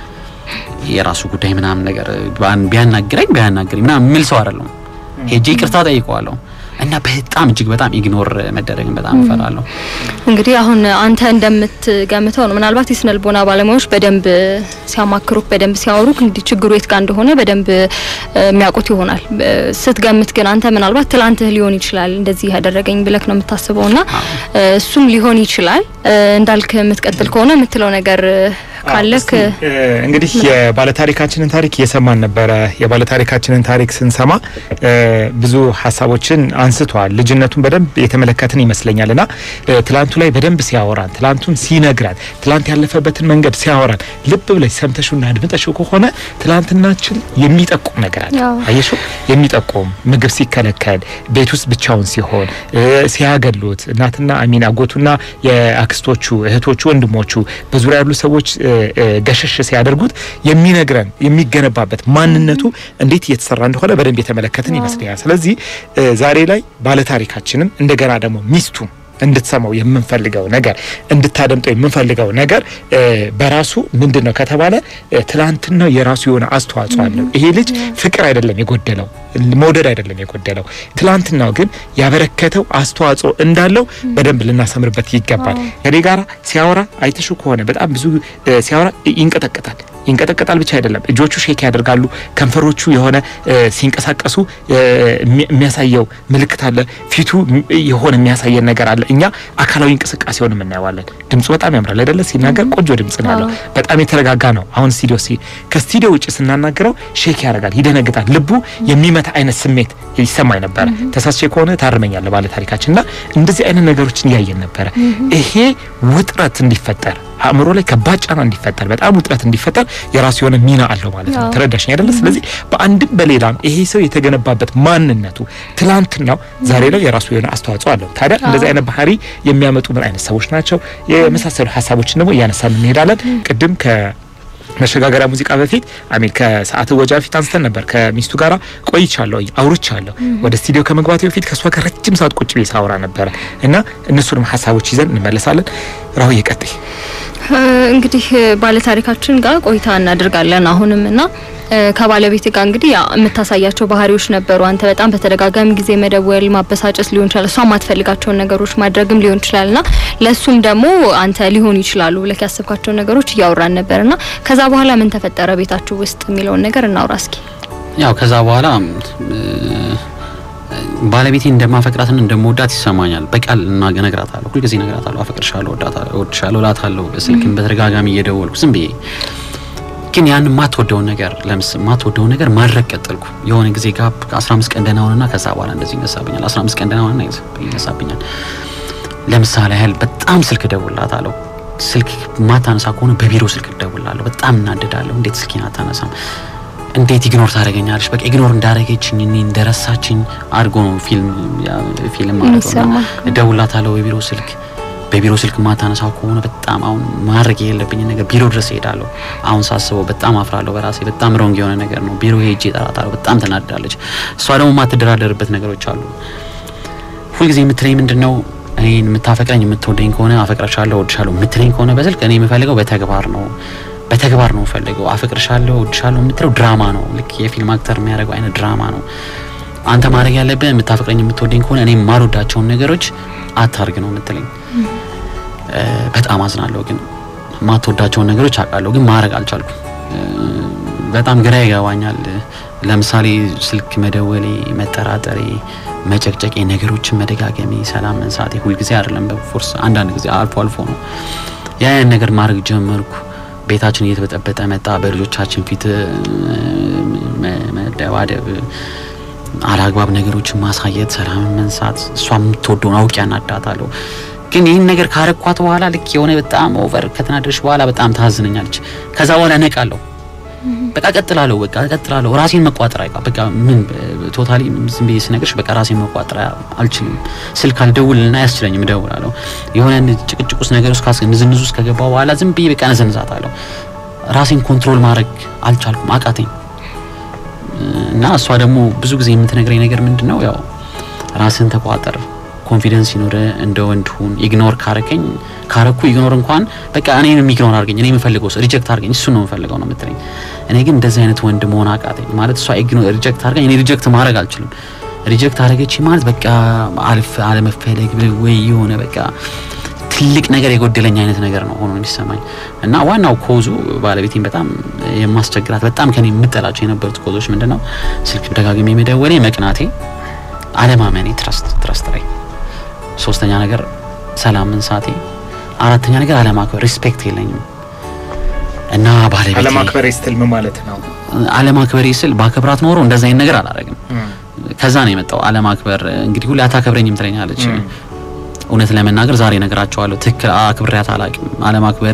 የራሱ ጉዳይ ምናምን ነገር ቢያናግረኝ ቢያናግረኝ ምናምን ምል ሰው አይደለም ሄጄ ይቅርታ ጠይቀዋለሁ እና በጣም እጅግ በጣም ኢግኖር መደረግን በጣም እፈራለሁ እንግዲህ አሁን አንተ እንደምትገምተው ነው ምናልባት የስነልቦና ባለሙያዎች በደንብ ሲያማክሩክ በደንብ ሲያወሩክ እንግዲህ ችግሩ የት ጋር እንደሆነ በደንብ የሚያውቁት ይሆናል ስትገምት ግን አንተ ምናልባት ትላንትህ ሊሆን ይችላል እንደዚህ ያደረገኝ ብለክ ነው የምታስበውና እሱም ሊሆን ይችላል እንዳልክ የምትቀጥል ከሆነ የምትለው ነገር ካለክ እንግዲህ የባለታሪካችንን ታሪክ እየሰማን ነበረ የባለታሪካችንን ታሪክ ስንሰማ ብዙ ሐሳቦችን አንስቷል ልጅነቱን በደንብ የተመለከትን ይመስለኛልና ትላንቱ ላይ በደንብ ሲያወራን ትላንቱን ሲነግራን ትላንት ያለፈበትን መንገድ ሲያወራን ልብ ብለሽ ሰምተሽውና አድምጠሽው ከሆነ ትላንትናችን የሚጠቁም ነገር አለ አየሽው የሚጠቁም ምግብ ሲከለከል ቤት ውስጥ ብቻውን ሲሆን ሲያገሉት እናትና አሚና አጎቱና የአክስቶቹ እህቶቹ ወንድሞቹ በዙሪያ ያሉ ሰዎች ገሸሽ ሲያደርጉት የሚነግረን የሚገነባበት ማንነቱ እንዴት እየተሰራ እንደሆነ በደንብ የተመለከትን ይመስላል ስለዚህ ዛሬ ላይ ባለ ታሪካችንን እንደገና ደግሞ ሚስቱ እንድትሰማው የምንፈልገው ነገር እንድታደምጠው የምንፈልገው ነገር በራሱ ምንድነው ከተባለ ትላንትና የራሱ የሆነ አስተዋጽኦ አለው ይሄ ልጅ ፍቅር አይደለም የጎደለው መውደድ አይደለም የጎደለው ትላንትናው ግን ያበረከተው አስተዋጽኦ እንዳለው በደንብ ልናሰምርበት ይገባል ከኔ ጋራ ሲያወራ አይተሹ ከሆነ በጣም ብዙ ሲያወራ ይንቀጠቀጣል ይንቀጠቀጣል ብቻ አይደለም እጆቹ ሼክ ያደርጋሉ ከንፈሮቹ የሆነ ሲንቀሳቀሱ የሚያሳየው ምልክት አለ ፊቱ የሆነ የሚያሳየው ነገር አለ እኛ አካላዊ እንቅስቃሴውን እናያዋለን ድምጹ በጣም ያምራል አይደለ ሲናገር ቆንጆ ድምጽ ነው ያለው በጣም የተረጋጋ ነው አሁን ስቱዲዮ ሲ ከስቱዲዮ ውጭ ስናናገረው ሼክ ያደርጋል ይደነግጣል ልቡ የሚመታ አይነት ስሜት ይሰማኝ ነበር ተሳስቼ ከሆነ ታርመኛለህ ባለ ታሪካችንና እንደዚህ አይነት ነገሮችን ያየን ነበር ይሄ ውጥረት እንዲፈጠር አእምሮ ላይ ከባድ ጫና እንዲፈጠር በጣም ውጥረት እንዲፈጠር የራሱ የሆነ ሚና አለው ማለት ነው ተረዳሽኝ አይደለ ስለዚህ በአንድም በሌላም ይሄ ሰው የተገነባበት ማንነቱ ትላንትናው ዛሬ ላይ የራሱ የሆነ አስተዋጽኦ አለው ታዲያ እንደዚህ አይነት ባህሪ የሚያመጡ ምን አይነት ሰዎች ናቸው የመሳሰሉ ሐሳቦችን ደግሞ ያነሳን እንሄዳለን ቅድም ከ መሸጋገሪያ ሙዚቃ በፊት አሜን ከሰዓት ወጃ ፊት አንስተን ነበር ከሚስቱ ጋራ ቆይቻለሁ አውርቻለሁ ወደ ስቱዲዮ ከመግባቴ በፊት ከሷ ጋር ረጅም ሰዓት ቁጭ ብዬ ሳወራ ነበር እና እነሱንም ሐሳቦች ይዘን እንመለሳለን ራው ይቀጥይ እንግዲህ ባለ ታሪካችን ጋር ቆይታ እናደርጋለን አሁንም እና ከባለቤት ጋር እንግዲህ የምታሳያቸው ባህሪዎች ነበሩ አንተ በጣም በተደጋጋሚ ጊዜ መደወል ማበሳጨት ሊሆን ይችላል እሷ ማትፈልጋቸው ነገሮች ማድረግም ሊሆን ይችላልና ለሱም ደግሞ አንተ ሊሆን ይችላል ብለህ ያሰብካቸው ነገሮች ያወራን ነበርና ከዛ በኋላ ምን ተፈጠረ ቤታችሁ ውስጥ የሚለውን ነገር እናውራ እስኪ ያው ከዛ በኋላ ባለቤቴ እንደማፈቅራትና እንደምወዳት ይሰማኛል በቃል እና ገነግራታለሁ ሁሉ ጊዜ ነግራታለሁ አፈቅርሻለሁ ወዳታለሁ ወድሻለሁ ላታለሁ በስልክም በተደጋጋሚ እየደወልኩ ዝም ብዬ ግን ያን ማትወደው ነገር ለምሳሌ ማትወደው ነገር ማድረግ ቀጥልኩ የሆነ ጊዜ ጋር አስራ አምስት ቀን ደህና ሆነና ከዛ በኋላ እንደዚህ ይነሳብኛል አስራ አምስት ቀን ደህና ሆነና ይነሳብኛል ለምሳሌ ያህል በጣም ስልክ ደውላታለሁ ስልክ ማታነሳ ከሆነ በቢሮ ስልክ ደውላለሁ በጣም እናደዳለሁ እንዴት ስልኬን አታነሳም እንዴት ኢግኖር ታደርገኛለሽ በቃ ኢግኖር እንዳደረገችኝ እኔ እንደረሳችኝ አድርጎ ነው ፊልም ፊልም ማለት ነው ደውላታለሁ በቢሮ ስልክ በቢሮ ስልክ ማታነሳው ከሆነ በጣም አሁን ማድረግ የለብኝ ነገር ቢሮ ድረስ ሄዳለሁ አሁን ሳስበው በጣም አፍራለሁ በራሴ በጣም ሮንግ የሆነ ነገር ነው ቢሮ ሄጄ እጠራታለሁ በጣም ተናዳለች እሷ ደግሞ ማትደራደርበት ነገሮች አሉ ሁሉ ጊዜ የምትለኝ ምንድነው እኔን የምታፈቅረኝ የምትወደኝ ከሆነ አፈቅርሻለሁ ወድሻለሁ የምትለኝ ከሆነ በስልክ እኔ የምፈልገው በተግባር ነው በተግባር ነው ፈልገው አፈቅርሻለሁ ወድሻለሁ የምትለው ድራማ ነው ልክ የፊልም አክተር የሚያደርገው አይነት ድራማ ነው አንተ ማድረግ ያለብህ የምታፈቅረኝ የምትወደኝ ከሆነ እኔ ማልወዳቸውን ነገሮች አታርግ ነው የምትለኝ በጣም አዝናለሁ ግን ማትወዳቸውን ነገሮች አውቃለሁ ግን ማድረግ አልቻልኩም በጣም ግራ ይገባኛል ለምሳሌ ስልክ መደወሌ መጠራጠሬ መጨቅጨቄ ነገሮችን መደጋገሚ ሰላም መንሳቴ ሁሉ ጊዜ አይደለም በፎርስ አንዳንድ ጊዜ አልፎ አልፎ ነው ያን ነገር ማድረግ ጀመርኩ ቤታችን እየተበጠበጠ መጣ በልጆቻችን ፊት መደባደብ አላግባብ ነገሮችን ማሳየት ሰላም መንሳት እሷም ተወደው አውቅ ያናዳታለሁ ግን ይሄን ነገር ካረኳት በኋላ ልክ የሆነ በጣም ኦቨር ከተናደርሽ በኋላ በጣም ታዝነኛለች ከዛ በኋላ ነቃለሁ በቃ ቀጥላለሁ በቃ ቀጥላለሁ ራሴን መቋጠር አይቃ በቃ ምን ቶታሊ ዝም ብዬ ስነግርሽ በቃ ራሴን መቋጠር አልችልም ስልክ አልደውልና ያስችለኝም ደውላለሁ የሆነ ጭቅጭቁስ ነገር ውስጥ ካስከ ንዝንዙ ውስጥ ከገባው በኋላ ዝም ብዬ በቃ ነዘንዛታለሁ ራሴን ኮንትሮል ማድረግ አልቻልኩም አቃተኝ እና እሷ ደግሞ ብዙ ጊዜ የምትነግረኝ ነገር ምንድነው ያው ራስን ተቋጠር ኮንፊደንስ ይኖር እንደ ወንድ ሁን ኢግኖር ካረከኝ ካረኩ ኢግኖር እንኳን በቃ እኔንም ኢግኖር አርገኝ እኔ የምፈልገው ሪጀክት አርገኝ እሱ ነው የምፈልገው ነው የምትለኝ እኔ ግን እንደዚህ አይነት ወንድ መሆን አቃተኝ ማለት እሷ ኢግኖር ሪጀክት አርገኝ እኔ ሪጀክት ማድረግ አልችልም ሪጀክት አረገች ማለት በቃ አልፍ አለመፈለግ ወይ የሆነ በቃ ትልቅ ነገር የጎደለኝ አይነት ነገር ነው ሆኖ የሚሰማኝ እና ዋናው ኮዙ ባለቤቴን በጣም የማስቸግራት በጣም ከኔ የምጠላቸው የነበሩት ኮዞች ምንድነው ስልክ ደጋግሜ መደወሌ መቅናቴ አለማመኔ ትረስት ትረስት ላይ ሶስተኛ ነገር ሰላም መንሳቴ አራተኛ ነገር አለማክበር ሪስፔክት የለኝም እና ባለቤቴ አለማክበር ይስል ማለት ነው አለማክበር ይስል ባከብራት ኖሮ እንደዛ አይነት ነገር አላረግም ከዛ ነው የመጣው አለማክበር እንግዲህ ሁሉ አታከብረኝም ትለኛለች እውነት ለመናገር ዛሬ ነገራቸዋለሁ ትክክል አክብሬያት አላቅም አለማክበሬ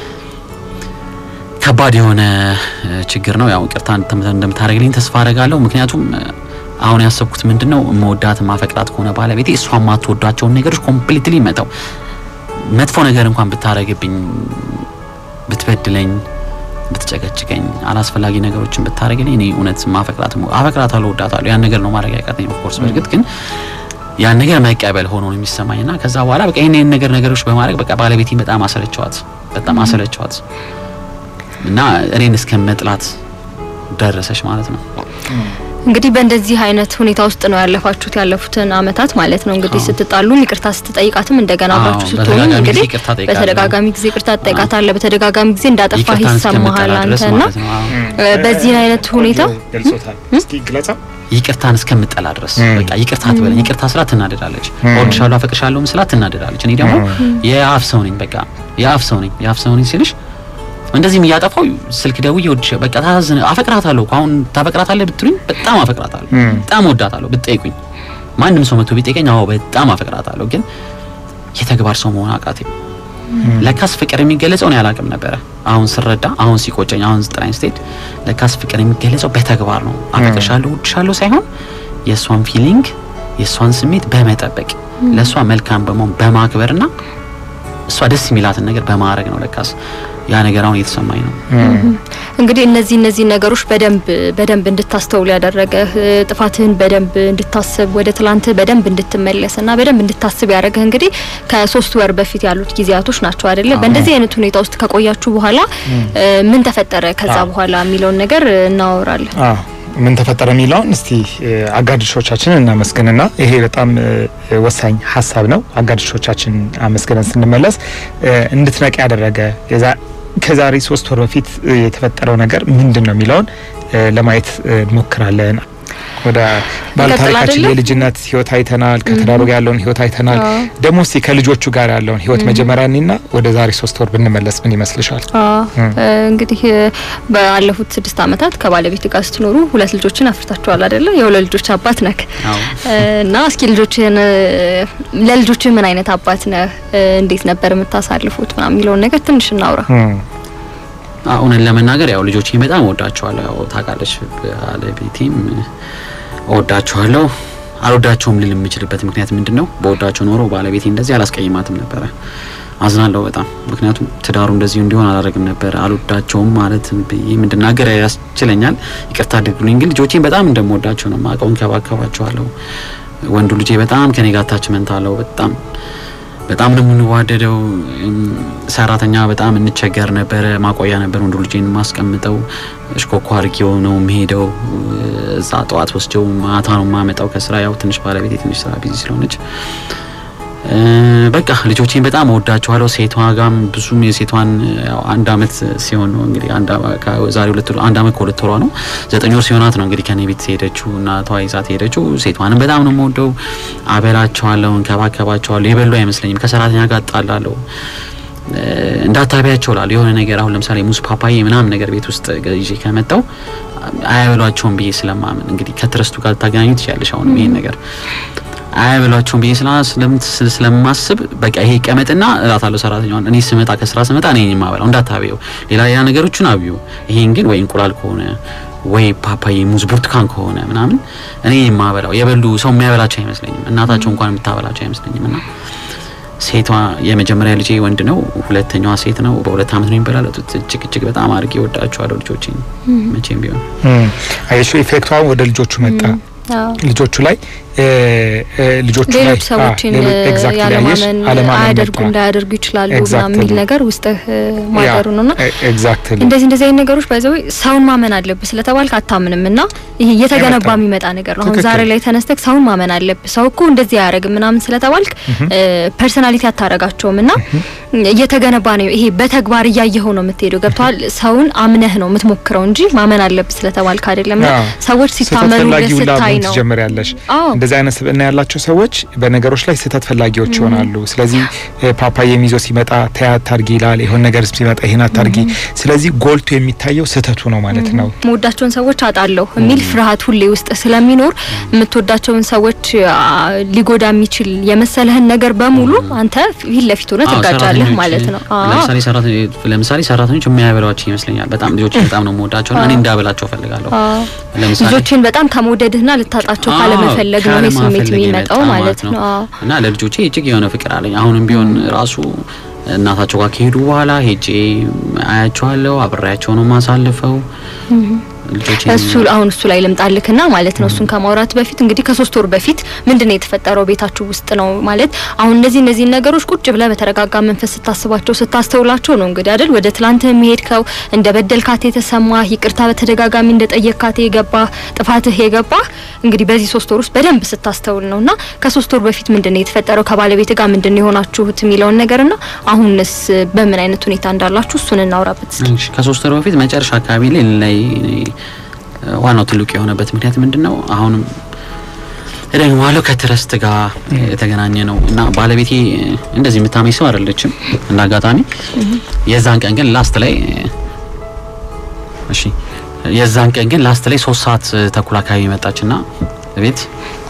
ከባድ የሆነ ችግር ነው ያው ቅርታ እንደምታረግልኝ ተስፋ አደርጋለሁ ምክንያቱም አሁን ያሰብኩት ምንድነው መወዳት ማፈቅራት ከሆነ ባለቤቴ እሷ ማትወዳቸው ነገሮች ኮምፕሊትሊ መተው መጥፎ ነገር እንኳን ብታረግብኝ ብትበድለኝ ብትጨቀጭቀኝ አላስፈላጊ ነገሮችን ብታረግልኝ እኔ እውነት ማፈቅራት አፈቅራታለሁ ወዳታለሁ ያን ነገር ነው ማድረግ ያቃተኝ ኦፍ ኮርስ በርግጥ ግን ያን ነገር መቀበል ሆኖ ነው የሚሰማኝና ከዛ በኋላ በቃ ይሄን ነገር ነገሮች በማድረግ በቃ ባለቤቴን በጣም አሰለቸዋት በጣም አሰለቸዋት እና እኔን እስከመጥላት ደረሰሽ ማለት ነው እንግዲህ በእንደዚህ አይነት ሁኔታ ውስጥ ነው ያለፋችሁት ያለፉትን አመታት ማለት ነው እንግዲህ ስትጣሉ ይቅርታ ስትጠይቃትም እንደገና አብራችሁ ስትሆኑ እንግዲህ በተደጋጋሚ ጊዜ ይቅርታ ትጠይቃታለህ በተደጋጋሚ ጊዜ እንዳጠፋህ ይሰማሃል አንተና በዚህ አይነት ሁኔታ እስኪ ግለጻ ይቅርታን እስከምጠላ ድረስ በቃ ይቅርታ ትበለኝ ይቅርታ ስራ ትናደዳለች ወድሻለሁ አፈቅርሻለሁ ስላ ትናደዳለች እኔ ደግሞ የአፍ ሰው ነኝ በቃ የአፍ ሰው ነኝ የአፍ ሰው ነኝ ሲልሽ እንደዚህም ያጠፋው ስልክ ደውዬ ወድሽ በቃ ታዝነ አፈቅራታለሁ አሁን ታፈቅራታለህ ብትሉኝ በጣም አፈቅራታለሁ በጣም ወዳታለሁ ብትጠይቁኝ ማንንም ሰው መጥቶ ቢጠይቀኝ አዎ በጣም አፈቅራታለሁ ግን የተግባር ሰው መሆን አቃተኝ ለካስ ፍቅር የሚገለጸው ነው ያላቀም ነበር አሁን ስረዳ አሁን ሲቆጨኝ አሁን ጥራኝ ስቴት ለካስ ፍቅር የሚገለጸው በተግባር ነው አፈቅርሻለሁ ወድሻለሁ ሳይሆን የሷን ፊሊንግ የሷን ስሜት በመጠበቅ ለሷ መልካም በመሆን በማክበርና እሷ ደስ የሚላትን ነገር በማድረግ ነው ለካስ ያ ነገር አሁን እየተሰማኝ ነው እንግዲህ እነዚህ እነዚህ ነገሮች በደንብ በደንብ እንድታስተውል ያደረገ ጥፋትህን በደንብ እንድታስብ ወደ ትላንት በደንብ እንድትመለስና በደንብ እንድታስብ ያደረገ እንግዲህ ከሶስት ወር በፊት ያሉት ጊዜያቶች ናቸው አይደለ በእንደዚህ አይነት ሁኔታ ውስጥ ከቆያችሁ በኋላ ምን ተፈጠረ ከዛ በኋላ የሚለው ነገር እናወራለን አዎ ምን ተፈጠረ የሚለው እስቲ አጋድሾቻችን እናመስግንና ይሄ በጣም ወሳኝ ሐሳብ ነው አጋድሾቻችን አመስግነን ስንመለስ እንድትነቅ ያደረገ ከዛሬ ሶስት ወር በፊት የተፈጠረው ነገር ምንድነው የሚለውን ለማየት እንሞክራለን ወደ ባልታሪካችን የልጅነት ህይወት አይተናል ከተዳሩ ጋር ያለውን ህይወት አይተናል ደሞ እስቲ ከልጆቹ ጋር ያለውን ህይወት መጀመሪያና ወደ ዛሬ ሶስት ወር ብንመለስ ምን ይመስልሻል እንግዲህ ባለፉት ስድስት አመታት ከባለቤት ጋር ስትኖሩ ሁለት ልጆችን አፍርታችኋል አይደለ የሁለት ልጆች አባት ነህ እና እስኪ ልጆችን ለልጆች ምን አይነት አባት ነህ እንዴት ነበር የምታሳልፉት ምናምን የሚለውን ነገር ትንሽ እናውራ አሁን ለመናገር ያው ልጆቼ በጣም ወዳቸዋለሁ ያው ታቃለሽ ባለቤቴም ወዳቸዋለሁ አልወዳቸውም ልል የምችልበት ምክንያት ምንድነው በወዳቸው ኖሮ ባለቤቴ እንደዚህ አላስቀይማትም ነበር አዝናለሁ በጣም ምክንያቱም ትዳሩ እንደዚህ እንዲሆን አላረግም ነበር አልወዳቸውም ማለት ምንድናገር ያስችለኛል ይቅርታ አድርጉልኝ ግን ልጆቼን በጣም እንደምወዳቸው ነው ማቀውን ከባከባቸዋለሁ ወንዱ ልጄ በጣም ከኔ ጋር አታችመንት አለው በጣም በጣም ነው የምንዋደደው ሰራተኛ በጣም እንቸገር ነበር ማቆያ ነበር ወንዱ ልጅን ማስቀምጠው እሽኮኮ አርጊው ነው የሚሄደው እዛ ጧት ወስደው ማታ ነው ማመጣው ከስራ ያው ትንሽ ባለቤት ትንሽ ስራ ቢዚ ስለሆነች በቃ ልጆቼን በጣም ወዳቸዋለሁ ሴቷ ጋም ብዙም የሴቷን አንድ አመት ሲሆን ነው እንግዲህ አንድ ዛሬ ሁለት አንድ አመት ከሁለት ወሯ ነው ዘጠኝ ወር ሲሆናት ነው እንግዲህ ከኔ ቤት ሄደችው እና ተዋይዛት ሄደችው ሴቷንም በጣም ነው የምወደው አበላቸዋለሁ እንከባከባቸዋለሁ የበሉ አይመስለኝም ከሰራተኛ ጋር ጣላለሁ እንዳታቢያቸው ላል የሆነ ነገር አሁን ለምሳሌ ሙስ ፓፓዬ ምናምን ነገር ቤት ውስጥ ይዤ ከመጣው አይበሏቸውም ብዬ ስለማምን እንግዲህ ከትረስቱ ጋር ታገናኙት ይችላልሽ አሁን ይሄን ነገር አይበሏቸውም ብዬ ስለምት ስለማስብ በቃ ይሄ ቀመጥና እላታለሁ ሰራተኛዋን እኔ ስመጣ ከስራ ስመጣ እኔ የማበላው እንዳታቢው ሌላ ያ ነገሮችን አብዩ ይሄን ግን ወይ እንቁላል ከሆነ ወይ ፓፓዬ ሙዝ ብርቱካን ከሆነ ምናምን እኔ የማበላው የበሉ ሰው የሚያበላቸው አይመስለኝም እናታቸው እንኳን የምታበላቸው አይመስለኝም እና ሴቷ የመጀመሪያ ልጄ ወንድ ነው ሁለተኛዋ ሴት ነው በሁለት አመት ነው የሚበላለጡት እጅግ እጅግ በጣም አርጌ ወዳቸዋለሁ ልጆቼን መቼም ቢሆን አይሱ ኢፌክቷ ወደ ልጆቹ መጣ ልጆቹ ላይ ልጆቹ ላይ ሰዎችን ያለማመን አያደርጉ እንዳያደርጉ ይችላሉ ምናምን የሚል ነገር ውስጥ ማደሩ ነውና ኤግዛክትሊ እንደዚህ እንደዚህ አይነት ነገሮች ባይዘው ሰውን ማመን አለበት ስለተባልክ አታምንምና ይሄ እየተገነባ የሚመጣ ነገር ነው አሁን ዛሬ ላይ ተነስተክ ሰውን ማመን አለበት ሰው እኮ እንደዚህ ያያረግ ምናምን ስለተባልክ ፐርሰናሊቲ አታረጋቸውምና እየተገነባ ነው ይሄ በተግባር ያያየው ነው የምትሄደው ገብቷል ሰውን አምነህ ነው የምትሞክረው እንጂ ማመን አለበት ስለተባልክ አይደለም ሰዎች ሲታመኑ ለስታይ ነው ጀመሪያለሽ እንደዚህ አይነት ስብዕና ያላቸው ሰዎች በነገሮች ላይ ስህተት ፈላጊዎች ይሆናሉ ስለዚህ ፓፓዬ የሚዞ ሲመጣ ተያት ታርጊ ይላል ይሆን ነገር ሲመጣ ይሄን አታርጊ ስለዚህ ጎልቶ የሚታየው ስህተቱ ነው ማለት ነው ሞዳቸውን ሰዎች አጣለው የሚል ፍርሃት ሁሌ ውስጥ ስለሚኖር የምትወዳቸውን ሰዎች ሊጎዳ የሚችል የመሰለህን ነገር በሙሉ አንተ ፊት ለፊት ሆነ ተጋጫለህ ማለት ነው ለምሳሌ ሰራተኞች ለምሳሌ ሰራተኞች የሚያበላቸው ይመስለኛል በጣም ልጆች በጣም ነው ሞዳቸው እኔ እንዳበላቸው ፈልጋለሁ ለምሳሌ ልጆችን በጣም ከሞደድህና ልታጣቸው ካለ መፈለግ ነው ስሜት የሚመጣው ማለት ነው እና ለልጆቼ እጅግ የሆነ ፍቅር አለኝ አሁንም ቢሆን ራሱ እናታቸው ጋር ከሄዱ በኋላ ሄጄ አያቸዋለሁ አብሬያቸው ነው ማሳልፈው ልጆቼ እሱ አሁን እሱ ላይ ልምጣልክና ማለት ነው እሱን ከማውራት በፊት እንግዲህ ከሶስት ወር በፊት ምንድነው የተፈጠረው ቤታችሁ ውስጥ ነው ማለት አሁን እነዚህ እነዚህ ነገሮች ቁጭ ብለ በተረጋጋ መንፈስ ስታስባቸው ስታስተውላቸው ነው እንግዲህ አይደል ወደ ትላንት የሚሄድከው እንደበደልካት የተሰማ ይቅርታ በተደጋጋሚ እንደጠየቅካት የገባ ጥፋትህ የገባ እንግዲህ በዚህ ሶስት ወር ውስጥ በደንብ ስታስተውል ነውና ከሶስት ወር በፊት ምንድነው የተፈጠረው ከባለቤት ጋር ምንድነው የሆናችሁት የሚለውን ነገርና አሁንስ በምን አይነት ሁኔታ እንዳላችሁ እሱን እናውራበት እሺ ከሶስት ወር በፊት መጨረሻ አካባቢ ላይ ዋናው ትልቁ የሆነበት ምክንያት ምንድነው አሁንም እደን ዋለው ከትረስት ጋር የተገናኘ ነው እና ባለቤቴ እንደዚህ የምታመኝ ሰው አይደለችም እንዳጋጣሚ የዛን ቀን ግን ላስት ላይ እሺ የዛን ቀን ግን ላስት ላይ ሶስት ሰዓት ተኩል አካባቢ መጣችና ቤት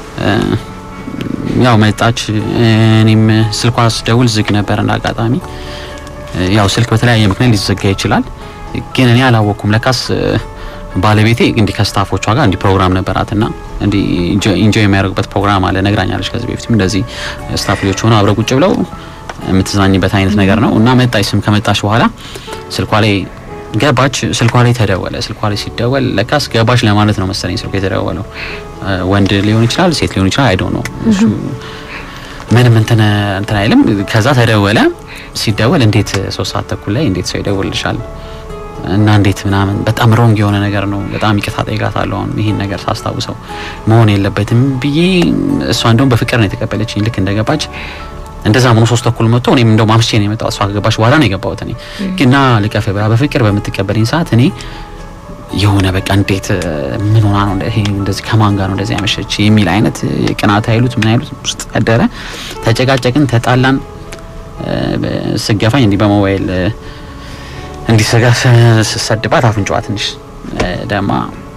ያው መጣች እኔም ስልኳስ ደውል ዝግ ነበር እንዳጋጣሚ ያው ስልክ በተለያየ ምክንያት ሊዘጋ ይችላል ግን እኔ አላወኩም ለካስ ባለቤቴ እንዲ ከስታፎቿ ጋር እንዲ ፕሮግራም ነበራትና እንዲ ኢንጆይ የሚያደርጉበት ፕሮግራም አለ ነግራኛለች ከዚህ በፊትም እንደዚህ ስታፎች ሆነው አብረው ቁጭ ብለው የምትዝናኝበት አይነት ነገር ነው እና መጣች ስም ከመጣች በኋላ ስልኳ ላይ ገባች ስልኳ ላይ ተደወለ ስልኳ ላይ ሲደወል ለካስ ገባች ለማለት ነው መሰለኝ ስልኩ የተደወለው ወንድ ሊሆን ይችላል ሴት ሊሆን ይችላል አይ ዶንት ኖ እሱ ምንም እንትን እንትን አይልም ከዛ ተደወለ ሲደወል እንዴት ሶስት ሰዓት ተኩል ላይ እንዴት ሰው ይደውልልሻል እና እንዴት ምናምን በጣም ሮንግ የሆነ ነገር ነው በጣም ይቅርታ ጠይቃታለሁ አሁን ይሄን ነገር ሳስታውሰው መሆን የለበትም ብዬ እሷ እንደውም በፍቅር ነው የተቀበለችኝ ልክ እንደገባች እንደዛ ሆኖ ሶስት ተኩል መጥቶ እኔም እንደው ማምሼ ነው የመጣው እሷ ገባች በኋላ ነው የገባሁት እኔ ግና ልቀፍ በፍቅር በምትቀበለኝ ሰዓት እኔ የሆነ በቃ እንዴት ምን ሆና ነው ይሄ እንደዚህ ከማን ጋር ነው እንደዚህ ያመሸች የሚል አይነት ቅናት አይሉት ምን አይሉት ውስጥ ቀደረ ተጨቃጨቅን ተጣላን ስገፋኝ እንዲ በሞባይል እንዲ ሰጋ ሰድባት አፍንጫዋ ትንሽ ደማ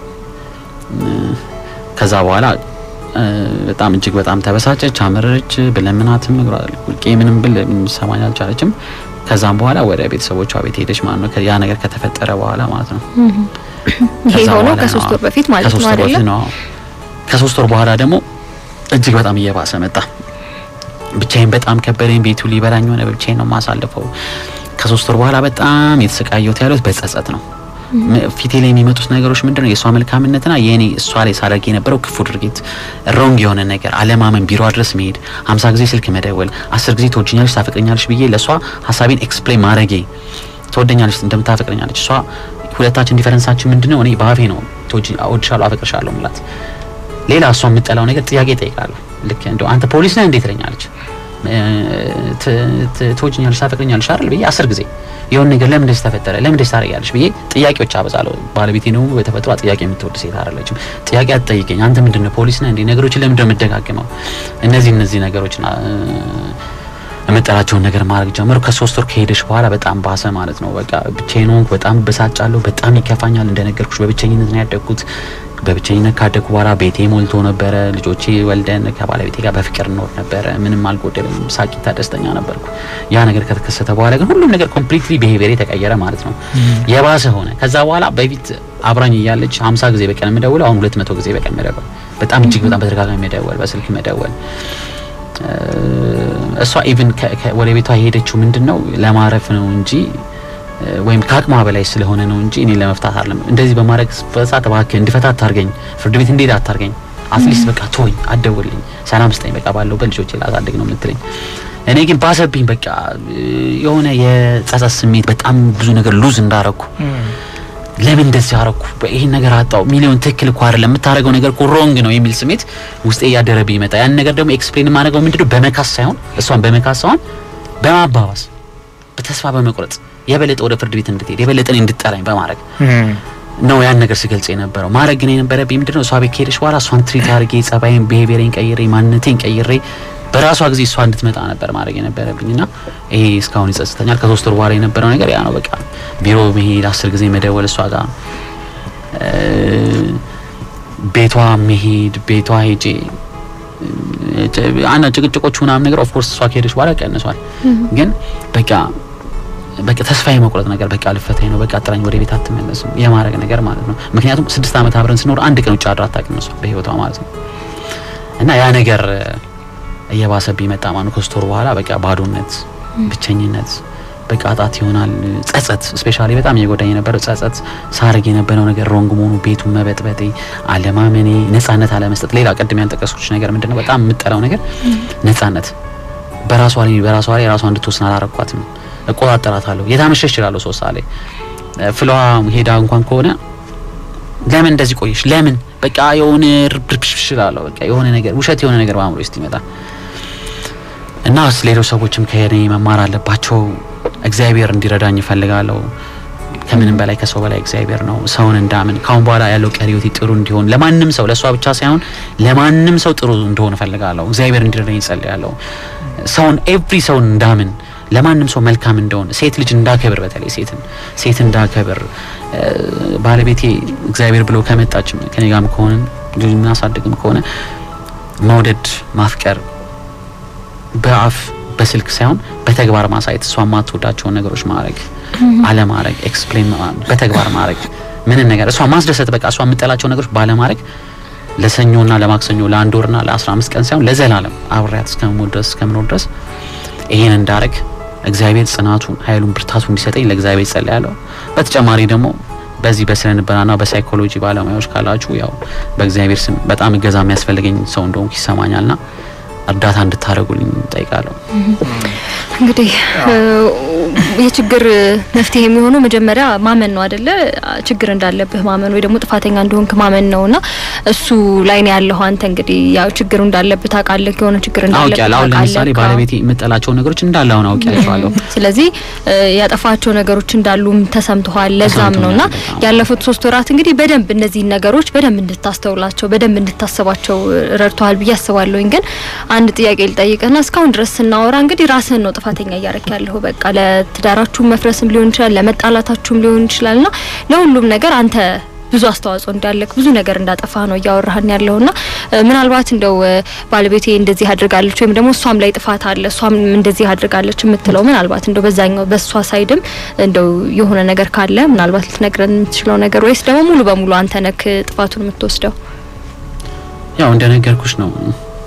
ከዛ በኋላ በጣም እጅግ በጣም ተበሳጨች አመረረች በለምናትም ቁልቄ ምንም ብል ሰማኝ አልቻለችም ከዛም በኋላ ወደ ቤተሰቦቿ ቤት ሄደች ማለት ነው ያ ነገር ከተፈጠረ በኋላ ማለት ነው ይሄ ሆኖ ከሶስት ወር በፊት ማለት ነው አይደል ከሶስት ወር በኋላ ደግሞ እጅግ በጣም እየባሰ መጣ ብቻዬን በጣም ከበደኝ ቤቱ ሊበላኝ ሆነ ብቻዬን ነው ማሳልፈው ከሶስት ወር በኋላ በጣም የተሰቃየሁት ያለው በጸጸት ነው ፊቴ ላይ የሚመጡት ነገሮች ምንድነው የሷ መልካምነትና የኔ እሷ ላይ ሳደርግ የነበረው ክፉ ድርጊት ሮንግ የሆነ ነገር አለማመን ቢሮ አድረስ መሄድ ሃምሳ ጊዜ ስልክ መደወል አስር ጊዜ ትወጂኛለሽ ታፈቅረኛለሽ ብዬ ለሷ ሐሳቤን ኤክስፕሌን ማድረጌ ትወደኛለሽ እንደምታፈቅረኛለሽ እሷ ሁለታችን ዲፈረንሳችን ምንድነው እኔ ባፌ ነው ትወጂ አውድሻለሁ አፈቅርሻለሁ ማለት ሌላ እሷ የምጠላው ነገር ጥያቄ ጠይቃለሁ ልክ እንደው አንተ ፖሊስ ነህ እንዴት ትለኛለች ትወጂኛለሽ ታፈቅረኛለሽ አይደል ብዬ አስር ጊዜ የሆነ ነገር ለምን እንደዚህ ተፈጠረ ለምን እንደዚህ ታረጋለሽ ብዬ ጥያቄዎች አበዛለሁ ባለቤቴ ነው በተፈጥሮ ጥያቄ የምትወድ ሴት አይደለችም ጥያቄ አትጠይቀኝ አንተ ምንድነው ፖሊስ ነህ እንዴ ነገሮችን ለምን እንደምደጋግመው እነዚህ እነዚህ ነገሮችና እመጣላቸው ነገር ማድረግ ጀመሩ ከሶስት ወር ከሄደሽ በኋላ በጣም ባሰ ማለት ነው በቃ ብቻዬን ሆንኩ በጣም በሳጫለሁ በጣም ይከፋኛል እንደነገርኩሽ በብቸኝነት ነው ያደግኩት በብቸኝነት ካደግኩ በኋላ ቤቴ ሞልቶ ነበር ልጆቼ ወልደን ከባለቤቴ ጋር በፍቅር ኖር ነበር ምንም አልጎደለም ሳቂታ ደስተኛ ነበርኩ ያ ነገር ከተከሰተ በኋላ ግን ሁሉም ነገር ኮምፕሊትሊ ቢሄቪየር ተቀየረ ማለት ነው የባሰ ሆነ ከዛ በኋላ በፊት አብራኝ ያለች ሃምሳ ጊዜ በቀን መደወል አሁን ሁለት መቶ ጊዜ በቀን መደወል በጣም እጅግ በጣም በተደጋጋሚ መደወል በስልክ መደወል እሷ ኢቭን ወደ ቤቷ ሄደችው ምንድነው ለማረፍ ነው እንጂ ወይም ካቅሟ በላይ ስለሆነ ነው እንጂ እኔ ለመፍታት አይደለም እንደዚህ በማረግ በሰዓት ባክ እንድፈታት ታርገኝ ፍርድ ቤት እንዴት አታርገኝ አትሊስት በቃ ቶይ አደውልኝ ሰላም ስጠኝ በቃ ባለው በልጆቼ ላሳድግ ነው የምትለኝ እኔ ግን ባሰብኝ በቃ የሆነ የጸጸት ስሜት በጣም ብዙ ነገር ሉዝ እንዳረኩ ለምን እንደዚህ አረኩ ይሄን ነገር አጣው ሚሊዮን ትክክል እኮ አይደለም የምታረገው ነገር እኮ ሮንግ ነው የሚል ስሜት ውስጤ ያደረብኝ መጣ ያን ነገር ደግሞ ኤክስፕሌን ማድረገው ምንድነው በመካስ ሳይሆን እሷን በመካስ ሳይሆን በማባባስ በተስፋ በመቁረጥ የበለጠ ወደ ፍርድ ቤት እንድትሄድ የበለጠን እንድትጠራኝ በማድረግ ነው ያን ነገር ሲገልጽ የነበረው ማድረግ ግን የነበረብኝ ምንድነው እሷ ቤት ከሄደሽ በኋላ እሷን ትሪት አድርጌ ጸባይን ቢሄቪየርን ቀይሬ ማንነቴን ቀይሬ በራሷ ጊዜ እሷ እንድትመጣ ነበር ማድረግ የነበረብኝና ይሄ እስካሁን ይጸጽተኛል ከሶስት ወር በኋላ የነበረው ነገር ያ ነው በቃ ቢሮ መሄድ አስር ጊዜ መደወል እሷ ጋር ቤቷ መሄድ ቤቷ ሄጄ አና ጭቅጭቆቹ ምናምን ነገር ኦፍ ኮርስ እሷ ከሄደሽ በኋላ ቀንሷል ግን በቃ በቃ ተስፋዬ መቁረጥ ነገር በቃ አልፈታኝ ነው በቃ ጥራኝ ወደ ቤት አትመለስም የማረግ ነገር ማለት ነው ምክንያቱም ስድስት አመት አብረን ስኖር አንድ ቀን ውጭ አድራ አታውቅም እሷ በህይወቷ ማለት ነው እና ያ ነገር እየባሰብኝ መጣ ማለት ነው ከስቶር በኋላ በቃ ባዶነት ብቸኝነት በቃ አጣት ይሆናል ጸጸት ስፔሻሊ በጣም እየጎዳኝ ነበር ጸጸት ሳረግ የነበረው ነገር ሮንግ መሆኑ ቤቱን መበጥበጤ አለማመኔ ነፃነት አለመስጠት ሌላ ቀድም ያንጠቀስኩሽ ነገር ምንድነው በጣም የምጠላው ነገር ነፃነት በራሷ ላይ በራሷ ላይ ራሷ እንድትወስን አላረኳትም እቆጣጠራታለሁ የታመሸሽ ይችላል ሶስት ሰዓት ላይ ፍሏ ሄዳ እንኳን ከሆነ ለምን እንደዚህ ቆይሽ ለምን በቃ የሆነ ርብርብሽ ይችላል በቃ የሆነ ነገር ውሸት የሆነ ነገር ባምሮ እስቲ ይመጣ እና ሌሎች ሰዎችም ከሄኔ መማር አለባቸው እግዚአብሔር እንዲረዳኝ ይፈልጋለሁ ከምንም በላይ ከሰው በላይ እግዚአብሔር ነው ሰውን እንዳምን ካሁን በኋላ ያለው ቀሪውቲ ጥሩ እንዲሆን ለማንንም ሰው ለሷ ብቻ ሳይሆን ለማንንም ሰው ጥሩ እንደሆነ ፈልጋለሁ እግዚአብሔር እንዲረዳኝ ጸልያለሁ ሰውን ኤቭሪ ሰውን እንዳምን ለማንንም ሰው መልካም እንደሆነ ሴት ልጅ እንዳከብር በተለይ ሴትን ሴት እንዳከብር ባለቤቴ እግዚአብሔር ብሎ ከመጣች ከኔ ጋርም ከሆነ ልጅና ሳድግም ከሆነ መውደድ ማፍቀር በአፍ በስልክ ሳይሆን በተግባር ማሳየት እሷ ማትወዳቸው ነገሮች ማድረግ አለ ማድረግ ኤክስፕሌን በተግባር ማድረግ ምን ነገር እሷ ማስደሰት በቃ እሷ የምትጠላቸው ነገሮች ባለ ማድረግ ለሰኞና ለማክሰኞ ለአንድ ወርና ለአስራ አምስት ቀን ሳይሆን ለዘላለም አብሬያት እስከምሞት ድረስ እስከምኖር ድረስ ይሄን እንዳረግ እግዚአብሔር ጽናቱን ኃይሉን ብርታቱን እንዲሰጠኝ ለእግዚአብሔር ጸልያለሁ በተጨማሪ ደግሞ በዚህ በስነልቦናና በሳይኮሎጂ ባለሙያዎች ካላችሁ ያው በእግዚአብሔር ስም በጣም እገዛ የሚያስፈልገኝ ሰው እንደሆንኩ ይሰማኛልና እርዳታ እንድታረጉልኝ ጠይቃለሁ እንግዲህ የችግር መፍትሄ የሚሆነው መጀመሪያ ማመን ነው አይደለ ችግር እንዳለብህ ማመን ወይ ደግሞ ጥፋተኛ እንደሆንክ ማመን ነውና እሱ ላይ ነው ያለው አንተ እንግዲህ ያው ችግር እንዳለብህ ታውቃለህ የሆነ ችግር እንዳለብህ ታውቃለህ ለምሳሌ ባለቤቴ የምጠላቸው ነገሮች እንዳለ አሁን አውቄያቸዋለሁ ስለዚህ ያጠፋቸው ነገሮች እንዳሉም ተሰምቷል ለዛም ነውና ያለፉት ሶስት ወራት እንግዲህ በደንብ እነዚህ ነገሮች በደንብ እንድታስተውላቸው በደንብ እንድታስባቸው ረድቷል ብዬ አስባለሁኝ ግን አንድ ጥያቄ ልጠይቅህና እስካሁን ድረስ ስናወራ እንግዲህ ራስህን ነው ጥፋተኛ እያረክ ያለው በቃ ለትዳራችሁ መፍረስም ሊሆን ይችላል ለመጣላታችሁም ሊሆን ይችላልና ለሁሉም ነገር አንተ ብዙ አስተዋጽኦ እንዳለክ ብዙ ነገር እንዳጠፋህ ነው ያወራህን ያለውና ምናልባት እንደው ባለቤቴ እንደዚህ አድርጋለች ወይም ደግሞ እሷም ላይ ጥፋት አለ እሷም እንደዚህ አድርጋለች የምትለው ምናልባት እንደው በዛኛው በሷ ሳይድም እንደው የሆነ ነገር ካለ ምናልባት ልትነግረን የምትችለው ነገር ወይስ ደግሞ ሙሉ በሙሉ አንተ ነክ ጥፋቱን የምትወስደው ያው እንደነገርኩሽ ነው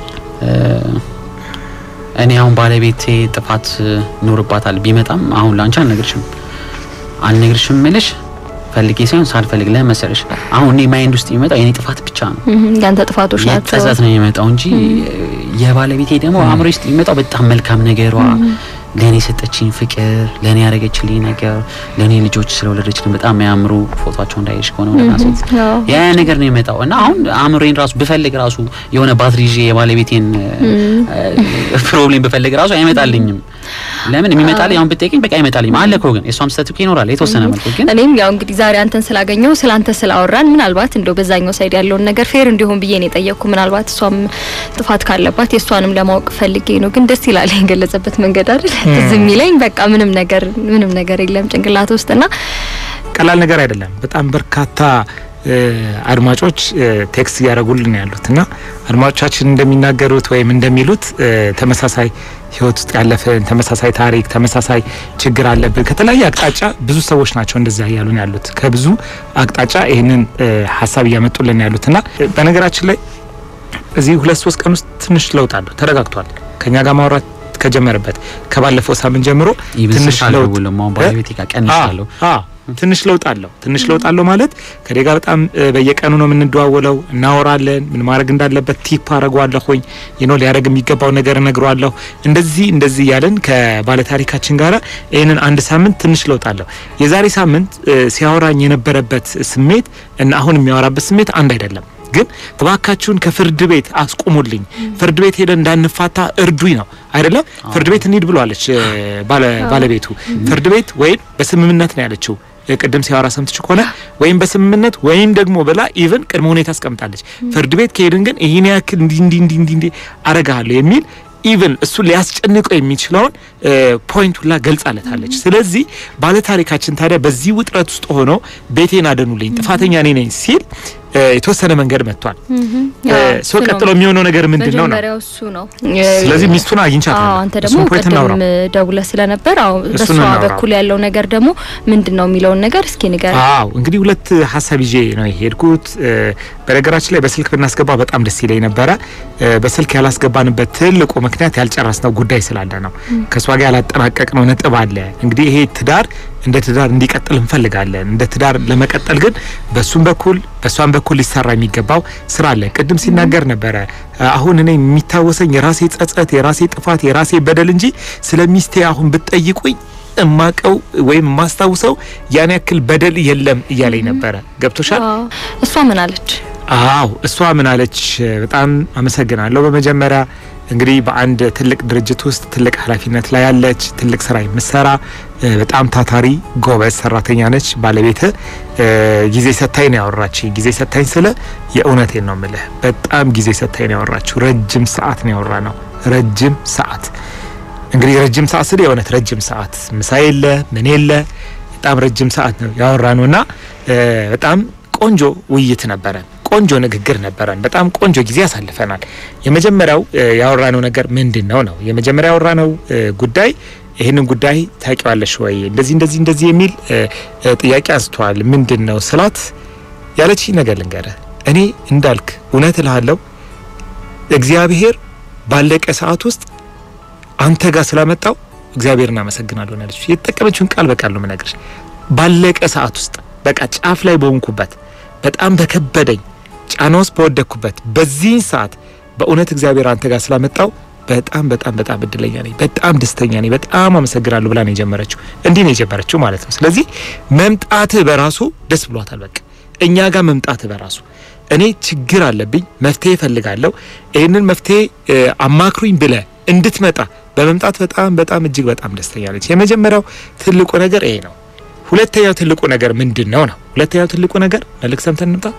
እኔ አሁን ባለቤቴ ጥፋት ኖርባታል ቢመጣም አሁን ላንቺ አልነግርሽም አልነግርሽም ማለት ፈልጌ ሳይሆን ሳልፈልግ ለመሰለሽ አሁን እኔ ማይንድ ውስጥ የሚመጣው የኔ ጥፋት ብቻ ነው ያንተ ጥፋቶች ናቸው ተዛት ነው የሚመጣው እንጂ የባለቤቴ ደግሞ አእምሮ ውስጥ የሚመጣው በጣም መልካም ነገሯ ለኔ ሰጠችኝ ፍቅር ለኔ ያረጋችልኝ ነገር ለኔ ልጆች ስለወለደችልኝ በጣም ያምሩ ፎቶአቸው እንዳይሽ ሆነ ወደና ሴት ያ ነገር ነው የሚመጣው እና አሁን አእምሮዬን ራሱ በፈልግ ራሱ የሆነ ባትሪ ይዤ የባለቤቴን ፕሮብሌም በፈልግ ራሱ አይመጣልኝም ለምን የሚመጣልኝ አሁን በተቀኝ በቃ አይመጣልኝም አለ እኮ ግን እሷም ስተት እኮ ይኖራል የተወሰነ መልኩ ግን እኔም ያው እንግዲህ ዛሬ አንተን ስላገኘው ስላንተ ስላወራን ምናልባት እንደው በዛኛው ሳይድ ያለውን ነገር ፌር እንዲሆን ብዬ ነው የጠየቅኩ ምናልባት እሷም ጥፋት ካለባት የሷንም ለማወቅ ፈልጌ ነው ግን ደስ ይላል የገለጸበት መንገድ አይደል ዝም ይለኝ በቃ ምንም ነገር ምንም ነገር የለም ጭንቅላት ውስጥና ቀላል ነገር አይደለም በጣም በርካታ አድማጮች ቴክስት ያረጉልን ያሉትና አድማጮቻችን እንደሚናገሩት ወይም እንደሚሉት ተመሳሳይ ህይወት ውስጥ ያለፈን ተመሳሳይ ታሪክ ተመሳሳይ ችግር አለበት ከተለያየ አቅጣጫ ብዙ ሰዎች ናቸው እንደዛ ያሉን ያሉት ከብዙ አቅጣጫ ይሄንን ሐሳብ ያመጡልን ያሉትና በነገራችን ላይ እዚህ ሁለት ሶስት ቀን ውስጥ ትንሽ ለውጥ አለው ተረጋግቷል ከኛ ጋር ማውራት ከጀመረበት ከባለፈው ሳምንት ጀምሮ ትንሽ ለውጥ ለማው ባለቤት ይቀንሳለው አዎ ትንሽ ለውጥ አለው ትንሽ ለውጥ አለው ማለት ከደጋ በጣም በየቀኑ ነው የምንደዋወለው እናወራለን ምን ማድረግ እንዳለበት ቲፕ አረጋዋለሁኝ you know ሊያረግ የሚገባው ነገር ነግሯለሁ እንደዚህ እንደዚህ ያለን ከባለ ታሪካችን ጋራ እነን አንድ ሳምንት ትንሽ ለውጥ አለው የዛሬ ሳምንት ሲያወራኝ የነበረበት ስሜት እና አሁን የሚያወራበት ስሜት አንድ አይደለም ግን ተባካቹን ከፍርድ ቤት አስቆሙልኝ ፍርድ ቤት ሄደን እንዳንፋታ እርዱኝ ነው አይደለም ፍርድ ቤት እንሂድ ብሏለች ባለ ባለቤቱ ፍርድ ቤት ወይ በስምምነት ነው ያለችው ቅድም ሲያወራ ሰምተች ከሆነ ወይም በስምምነት ወይም ደግሞ በላ ኢቭን ቅድመ ሁኔታ አስቀምጣለች ፍርድ ቤት ከሄድን ግን ይሄን ያክል እንዲ እንዲ እንዲ እንዲ አረጋለሁ የሚል ኢቭን እሱ ሊያስጨንቀው የሚችለውን ፖይንት ሁላ ገልጻለታለች ስለዚህ ባለ ታሪካችን ታዲያ በዚህ ውጥረት ውስጥ ሆኖ ቤቴን አደኑልኝ ጥፋተኛ ነኝ ነኝ ሲል የተወሰነ መንገድ መጥቷል ሶ ቀጥሎ የሚሆነው ነገር ምንድነው ነው እሱ ነው ስለዚህ ሚስቱን አግኝቻታለሁ አዎ አንተ ደግሞ ቀደም ደውለ ስለነበር አው በሷ በኩል ያለው ነገር ደግሞ ምንድነው የሚለውን ነገር እስኪ ንገር አው እንግዲህ ሁለት ሐሳብ ይዤ ነው የሄድኩት በነገራችን ላይ በስልክ ብናስገባ በጣም ደስ ይለኝ ነበር በስልክ ያላስገባንበት ትልቁ ምክንያት ያልጨረስነው ጉዳይ ስላለ ነው ከሷ ጋር ያላጠናቀቅነው ነጥብ አለ እንግዲህ ይሄ ትዳር እንደ ትዳር እንዲቀጥል እንፈልጋለን እንደ ትዳር ለመቀጠል ግን በሱም በኩል በሷም በኩል ሊሰራ የሚገባው ስራ አለ ቅድም ሲናገር ነበር አሁን እኔ የሚታወሰኝ የራሴ ጸጸት የራሴ ጥፋት የራሴ በደል እንጂ ስለሚስቴ አሁን ብትጠይቁኝ እማቀው ወይም ማስተዋውሰው ያን ያክል በደል የለም እያለኝ ነበር ገብቶሻል እሷ ምን አለች አው እሷ ምን አለች በጣም አመሰግናለሁ በመጀመሪያ እንግዲህ በአንድ ትልቅ ድርጅት ውስጥ ትልቅ ኃላፊነት ላይ ያለች ትልቅ ስራ የምትሰራ በጣም ታታሪ ጎበዝ ሰራተኛ ነች ባለቤት ጊዜ ሰታይ ነው ያወራች ጊዜ ሰታይ ስለ የእውነቴን ነው ማለት በጣም ጊዜ ሰታይ ነው ያወራች ረጅም ሰዓት ነው ያወራነው ረጅም ሰዓት እንግዲህ ረጅም ሰዓት ስለ የእውነት ረጅም ሰዓት ምሳ የለ ምን የለ በጣም ረጅም ሰዓት ነው ያወራነውና በጣም ቆንጆ ውይይት ነበረ ቆንጆ ንግግር ነበረን በጣም ቆንጆ ጊዜ ያሳልፈናል የመጀመሪያው ያወራነው ነገር ምንድነው ነው የመጀመሪያው ያወራነው ጉዳይ ይሄንን ጉዳይ ታቂዋለሽ ወይ እንደዚህ እንደዚህ እንደዚህ የሚል ጥያቄ አስተዋል ምንድነው ስላት ያለች ነገር ልንገረ እኔ እንዳልክ እውነት እልሃለሁ እግዚአብሔር ባለቀ ሰዓት ውስጥ አንተ ጋር ስላመጣው እግዚአብሔርን አመሰግናለሁ ማለት የተጠቀመችውን ቃል በቃል ነው መነግርሽ ባለቀ ሰዓት ውስጥ በቃ ጫፍ ላይ በሆንኩበት በጣም በከበደኝ ጫናውስ በወደኩበት በዚህ ሰዓት በእውነት እግዚአብሔር አንተ ጋር ስላመጣው በጣም በጣም በጣም እድለኛ ነኝ በጣም ደስተኛ ነኝ በጣም አመሰግናለሁ ብላ ነው የጀመረችው እንዲህ ነው የጀመረችው ማለት ነው ስለዚህ መምጣት በራሱ ደስ ብሏታል በቃ እኛ ጋር መምጣት በራሱ እኔ ችግር አለብኝ መፍትሄ ፈልጋለሁ ይሄንን መፍትሄ አማክሩኝ ብለ እንድትመጣ በመምጣት በጣም በጣም እጅግ በጣም ደስተኛ ነኝ የመጀመሪያው ትልቁ ነገር ይሄ ነው ሁለተኛው ትልቁ ነገር ምንድነው ነው ሁለተኛው ትልቁ ነገር መልክ ሰምተን እንምጣ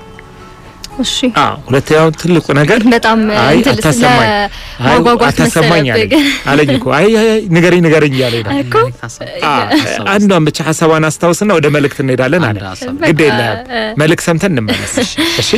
እሺ አዎ ሁለተኛው ትልቁ ነገር በጣም አታሰማኝ አታሰማኝ አለኝ እኮ አይ ንገረኝ ንገረኝ ያለኝ ነው እኮ አንዷን ብቻ ሐሳቧን አስተውስና ወደ መልእክት እንሄዳለን አለ ግድ የለም መልእክት ሰምተን እንመለስ እሺ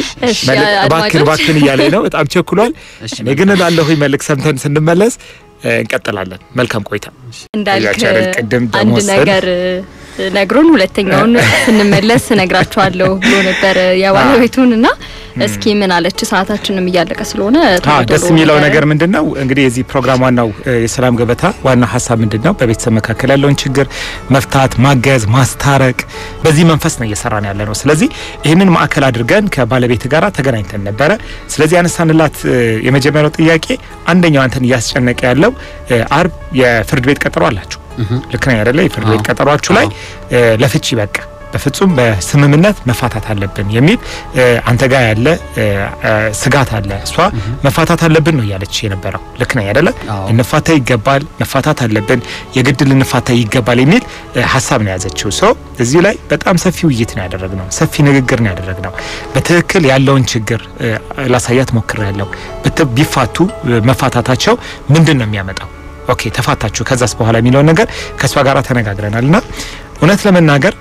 ባክን ባክን ያለኝ ነው በጣም ቸኩሏል እኔ ግን ላለሁኝ መልእክት ሰምተን ስንመለስ እንቀጥላለን መልካም ቆይታ እንዳልክ አንድ ነገር ነግሮን ሁለተኛውን ስንመለስ ነግራቸዋለሁ ብሎ ነበር ያባለቤቱንና እስኪ ምን አለች ሰዓታችንም እያለቀ ስለሆነ አ ደስ የሚለው ነገር ምንድነው እንግዲህ የዚህ ፕሮግራም ዋናው የሰላም ገበታ ዋና ሐሳብ ምንድነው በቤተሰብ መካከል ያለውን ችግር መፍታት ማገዝ ማስታረቅ በዚህ መንፈስ ነው እየሰራን ያለ ነው ስለዚህ ይሄንን ማዕከል አድርገን ከባለቤት ጋር ተገናኝተን ነበር ስለዚህ ያነሳንላት የመጀመሪያው ጥያቄ አንደኛው አንተን ያስጨነቀ ያለው አርብ የፍርድ ቤት ቀጠሮ አላችሁ ልክ ነው አይደለ የፍርድ ቤት ቀጠሯችሁ ላይ ለፍቺ በቃ በፍጹም በስምምነት መፋታት አለብን የሚል አንተ ጋር ያለ ስጋት አለ እሷ መፋታት አለብን ነው ያለች የነበረው ልክ ነው አይደለ እንፋታ ይገባል መፋታት አለብን የግድ ልንፋታ ይገባል የሚል ሐሳብ ነው ያዘችው ሶ እዚህ ላይ በጣም ሰፊ ውይይት ነው ያደረግነው ሰፊ ንግግር ነው ያደረግነው በትክክል ያለውን ችግር ላሳያት ሞክሬያለሁ ቢፋቱ መፋታታቸው ምንድነው የሚያመጣው ኦኬ ተፋታችሁ ከዛስ በኋላ የሚለው ነገር ከሷ ጋር ተነጋግረናልና እውነት ለመናገር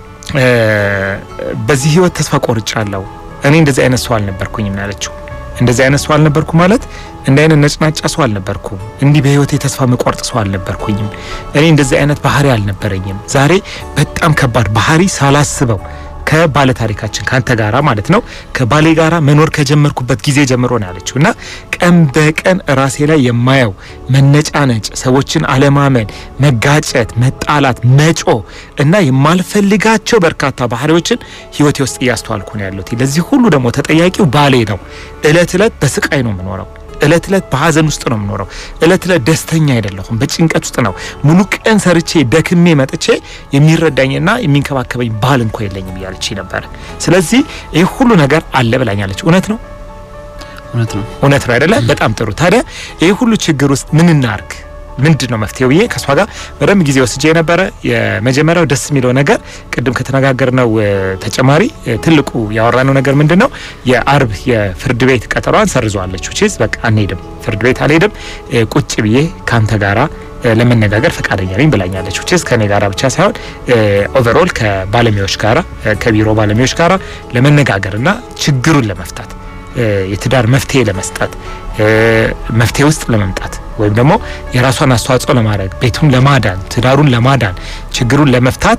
በዚህ ህይወት ተስፋ ቆርጫለሁ እኔ እንደዚህ አይነት ሰው አልነበርኩኝም ያለችው እንደዚህ አይነት ሰው አልነበርኩ ማለት እንደ አይነት ነጭናጫ ሰው አልነበርኩም እንዲ በህይወቴ ተስፋ መቆርጥ ሰው አልነበርኩኝም እኔ እንደዚህ አይነት ባህሪ አልነበረኝም ዛሬ በጣም ከባድ ባህሪ ሳላስበው ከባለ ታሪካችን ካንተ ጋራ ማለት ነው ከባሌ ጋራ መኖር ከጀመርኩበት ጊዜ ጀምሮ ነው ያለችውና ቀን በቀን ራሴ ላይ የማየው መነጫነጭ ሰዎችን አለማመን መጋጨት መጣላት መጮ እና የማልፈልጋቸው በርካታ ባህሪዎችን ህይወቴ ውስጥ ያስተዋልኩ ነው ያለሁት ለዚህ ሁሉ ደግሞ ተጠያቂው ባሌ ነው እለት እለት በስቃይ ነው የምኖረው እለት እለት በሐዘን ውስጥ ነው የምኖረው እለት እለት ደስተኛ አይደለሁም በጭንቀት ውስጥ ነው ሙሉ ቀን ሰርቼ ደክሜ መጥቼ የሚረዳኝና የሚንከባከበኝ ባል እንኳን የለኝም ያለች ነበር ስለዚህ ይሄ ሁሉ ነገር አለ ብላኛለች እውነት ነው እውነት ነው እውነት ነው አይደለ በጣም ጥሩ ታዲያ ይሄ ሁሉ ችግር ውስጥ ምን እናርግ ምንድነው መፍትሄው ይሄ ከሷ ጋር በደም ጊዜ ወስጄ ነበር የመጀመሪያው ደስ የሚለው ነገር ቅድም ከተነጋገርነው ተጨማሪ ትልቁ ያወራነው ነገር ምንድነው የአርብ የፍርድ ቤት ቀጠሯን ሰርዟለች ቺስ በቃ አንሄድም ፍርድ ቤት አልሄድም ቁጭ ብዬ ካንተ ጋራ ለመነጋገር ፈቃደኛ ነኝ ብላኛለች ቺስ ከኔ ጋራ ብቻ ሳይሆን ኦቨርኦል ከባለሙያዎች ጋራ ከቢሮ ባለሙያዎች ጋራ ለመነጋገርና ችግሩን ለመፍታት የትዳር መፍትሄ ለመስጠት መፍትሄ ውስጥ ለመምጣት ወይም ደግሞ የራሷን አስተዋጽኦ ለማድረግ ቤቱን ለማዳን ትዳሩን ለማዳን ችግሩን ለመፍታት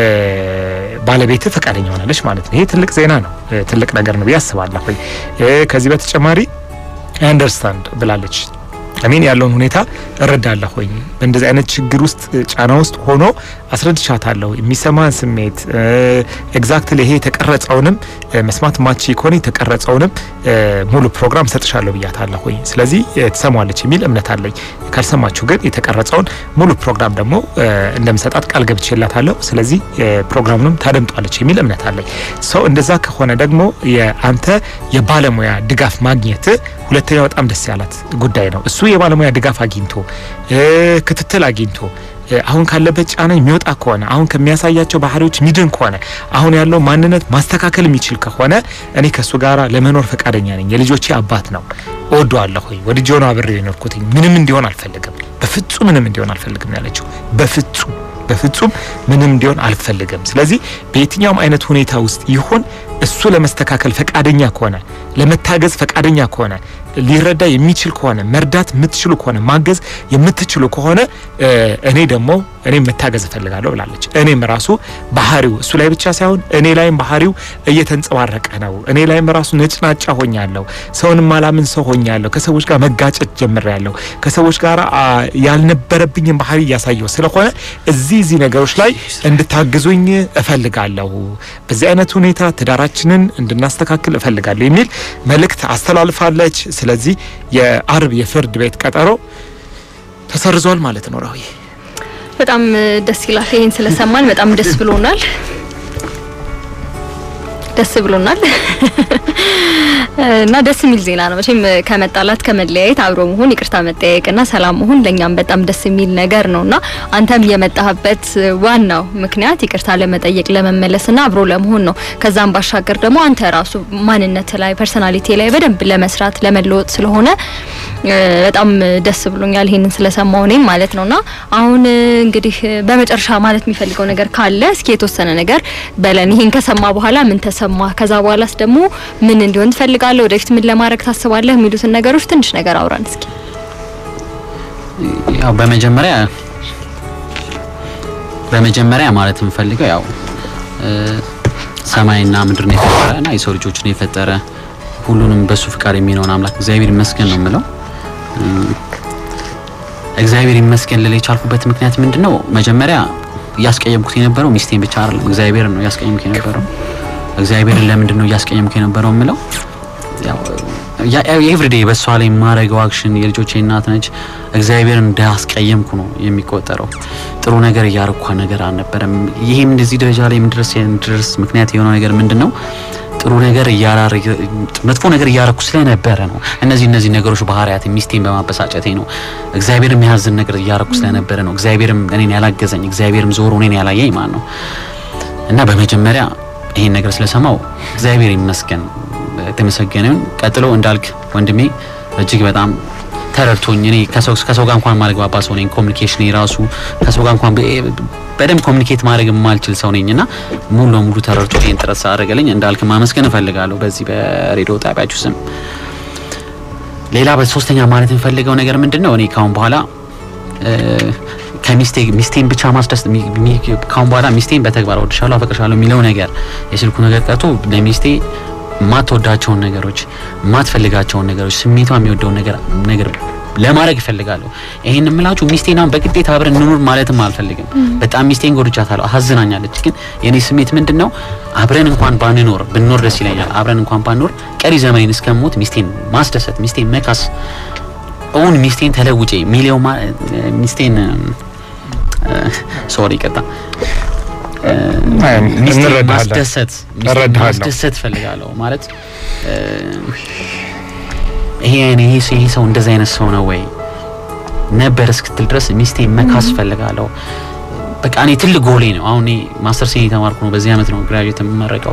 ባለቤት ፈቃደኛ ሆናለች ማለት ነው ይሄ ትልቅ ዜና ነው ትልቅ ነገር ነው ያስባለሁ ከዚህ በተጨማሪ አንደርስታንድ ብላለች አሜን ያለውን ሁኔታ እረዳለሁ ሆይ በእንደዚህ አይነት ችግር ውስጥ ጫና ውስጥ ሆኖ አስረድቻታለሁ የሚሰማን ስሜት ኤግዛክትሊ ይሄ ተቀረጸውንም መስማት ማቺ ኮኒ ተቀረጸውንም ሙሉ ፕሮግራም ሰጥሻለሁ ብያታለሁ ሆይ ስለዚህ ተሰማለች የሚል እምነት አለኝ ካልሰማችሁ ግን የተቀረጸውን ሙሉ ፕሮግራም ደግሞ እንደምሰጣት ቃል ገብቼላታለሁ ስለዚህ ፕሮግራሙንም ታደምጣለች የሚል እምነት አለኝ ሶ እንደዛ ከሆነ ደግሞ የአንተ የባለሙያ ድጋፍ ማግኘት ሁለተኛው በጣም ደስ ያላት ጉዳይ ነው እሱ የባለሙያ ድጋፍ አግኝቶ ክትትል አግኝቶ አሁን ካለበት ጫና የሚወጣ ከሆነ አሁን ከሚያሳያቸው ባህሪዎች ሚድን ከሆነ አሁን ያለው ማንነት ማስተካከል የሚችል ከሆነ እኔ ከሱ ጋራ ለመኖር ፈቃደኛ ነኝ የልጆቼ አባት ነው ወዷለሁ ሆይ ወድጆ ነው አብሬ የኖርኩት ምንም እንዲሆን አልፈልግም በፍጹም ምንም እንዲሆን አልፈልግም ያለችው በፍጹም በፍጹም ምንም እንዲሆን አልፈልግም ስለዚህ በየትኛውም አይነት ሁኔታ ውስጥ ይሁን እሱ ለመስተካከል ፈቃደኛ ከሆነ ለመታገዝ ፈቃደኛ ከሆነ ሊረዳ የሚችል ከሆነ መርዳት የምትችሉ ከሆነ ማገዝ የምትችሉ ከሆነ እኔ ደግሞ እኔ መታገዝ ፈልጋለሁ ብላለች እኔም ራሱ ባህሪው እሱ ላይ ብቻ ሳይሆን እኔ ላይም ባህሪው እየተንጸባረቀ ነው እኔ ላይም ራሱ ነጭናጫ ሆኛለሁ ሰውን ማላምን ሰው ሆኛለሁ ከሰዎች ጋር መጋጨት ጀምሬያለሁ ከሰዎች ጋር ያልነበረብኝ ባህሪ ያሳየው ስለሆነ እዚህ እዚህ ነገሮች ላይ እንድታግዙኝ እፈልጋለሁ በዚህ አይነት ሁኔታ ትዳራችንን እንድናስተካክል እፈልጋለሁ የሚል መልእክት አስተላልፋለች ስለዚህ የአርብ የፍርድ ቤት ቀጠሮ ተሰርዟል ማለት ነው ራውዬ በጣም ደስ ይላል ይሄን ስለሰማን በጣም ደስ ብሎናል ደስ ብሎናል እና ደስ የሚል ዜና ነው መቼም ከመጣላት ከመለያየት አብሮ መሆን ይቅርታ መጠያየቅና ሰላም መሆን ለኛም በጣም ደስ የሚል ነገር ነውና አንተም የመጣህበት ዋናው ምክንያት ይቅርታ ለመጠየቅ ለመመለስና አብሮ ለመሆን ነው ከዛም ባሻገር ደግሞ አንተ ራሱ ማንነት ላይ ፐርሰናሊቲ ላይ በደንብ ለመስራት ለመለወጥ ስለሆነ በጣም ደስ ብሎኛል ይሄንን ስለሰማው እኔም ማለት ነውና አሁን እንግዲህ በመጨረሻ ማለት የሚፈልገው ነገር ካለ እስኪ የተወሰነ ነገር በለን ይሄን ከሰማ በኋላ ምን ተሰማ ከዛ በኋላስ ደግሞ ምን እንዲሆን ትፈልጋለህ ወደፊት ምን ለማድረግ ታስባለህ የሚሉትን ነገሮች ትንሽ ነገር አውራን እስኪ ያው በመጀመሪያ በመጀመሪያ ማለት እንፈልገው ያው ሰማይና ምድርን የፈጠረና የሰው ልጆችን የፈጠረ ሁሉንም በሱ ፍቃድ የሚሆነውን አምላክ እግዚአብሔር ይመስገን ነው የምለው። እግዚአብሔር ይመስገን ለሌ ቻልኩበት ምክንያት ምንድነው? መጀመሪያ ያስቀየምኩት የነበረው ሚስቴን ብቻ አይደለም እግዚአብሔር ነው ያስቀየምኩት የነበረው። እግዚአብሔርን ለምንድነው ያስቀየምኩት የነበረው የምለው ያው ያ ኤቭሪዴይ በሷ ላይ ማረጋው አክሽን የልጆቼ እናት ነች እግዚአብሔርን እንዳስቀየምኩ ነው የሚቆጠረው። ጥሩ ነገር ያርኳ ነገር አልነበረም። ይሄም እንደዚህ ደረጃ ላይ ምድረስ እንድረስ ምክንያት የሆነው ነገር ምንድነው? ጥሩ ነገር ያራር መጥፎ ነገር ያራኩ ስለነበረ ነው። እነዚህ እነዚህ ነገሮች ባህሪያት ሚስቴን በማበሳጨቴ ነው። እግዚአብሔርም ያዝን ነገር ያራኩ ስለነበረ ነው። እግዚአብሔርም እኔን ያላገዘኝ እግዚአብሔርም ዞሮ እኔን ያላየኝ ማን ነው? እና በመጀመሪያ ይሄን ነገር ስለሰማው እግዚአብሔር ይመስገን ተመሰገነን። ቀጥሎ እንዳልክ ወንድሜ እጅግ በጣም ተረድቶኝ እኔ ከሰው ከሰው ጋር እንኳን ማልግባባ ሰው ነኝ። ኮሙኒኬሽን ይራሱ ከሰው ጋር እንኳን በደም ኮሙኒኬት ማድረግ ማልችል ሰው ነኝና ሙሉ ሙሉ ተረድቶ ይሄን ጥረት አደረገልኝ። እንዳልክ ማመስገን እፈልጋለሁ በዚህ በሬዲዮ ጣቢያችሁ ስም። ሌላ በሶስተኛ ማለት እንፈልገው ነገር ምንድነው? እኔ ካሁን በኋላ ከሚስቴ ሚስቴን ብቻ ማስደስት ካሁን በኋላ ሚስቴን በተግባር ወድሻለሁ አፈቅርሻለሁ የሚለው ነገር የስልኩ ነገር ቀርቶ ለሚስቴ ማትወዳቸውን ነገሮች ማትፈልጋቸውን ነገሮች ስሜቷ የሚወደው ነገር ነገር ለማድረግ እፈልጋለሁ። ይሄን እንምላችሁ ሚስቴናን በግዴታ አብረን እንኑር ማለትም አልፈልግም። በጣም ሚስቴን ጎድቻታለሁ አዝናኛለች። ግን የኔ ስሜት ምንድነው? አብረን እንኳን ባንኖር ብንኖር ደስ ይለኛል። አብረን እንኳን ባንኖር ቀሪ ዘመኔን እስከሞት ሚስቴን ማስደሰት ሚስቴን መካስ ኦን ሚስቴን ተለውጬ ሚሊዮን ሚስቴን ሶሪ ቀጣ ሚስቴን ማስደሰት ማስደሰት ፈልጋለሁ ማለት ይሄ እኔ ይሄ ሰው እንደዛ አይነት ሰው ነው ወይ ነበር እስክትል ድረስ ሚስቴን መካስ ፈልጋለሁ። በቃ እኔ ትልቅ ጎሌ ነው። አሁን እኔ ማስተር ሴን ተማርኩ ነው በዚህ አመት ነው ግራጁዌት የምመረቀው።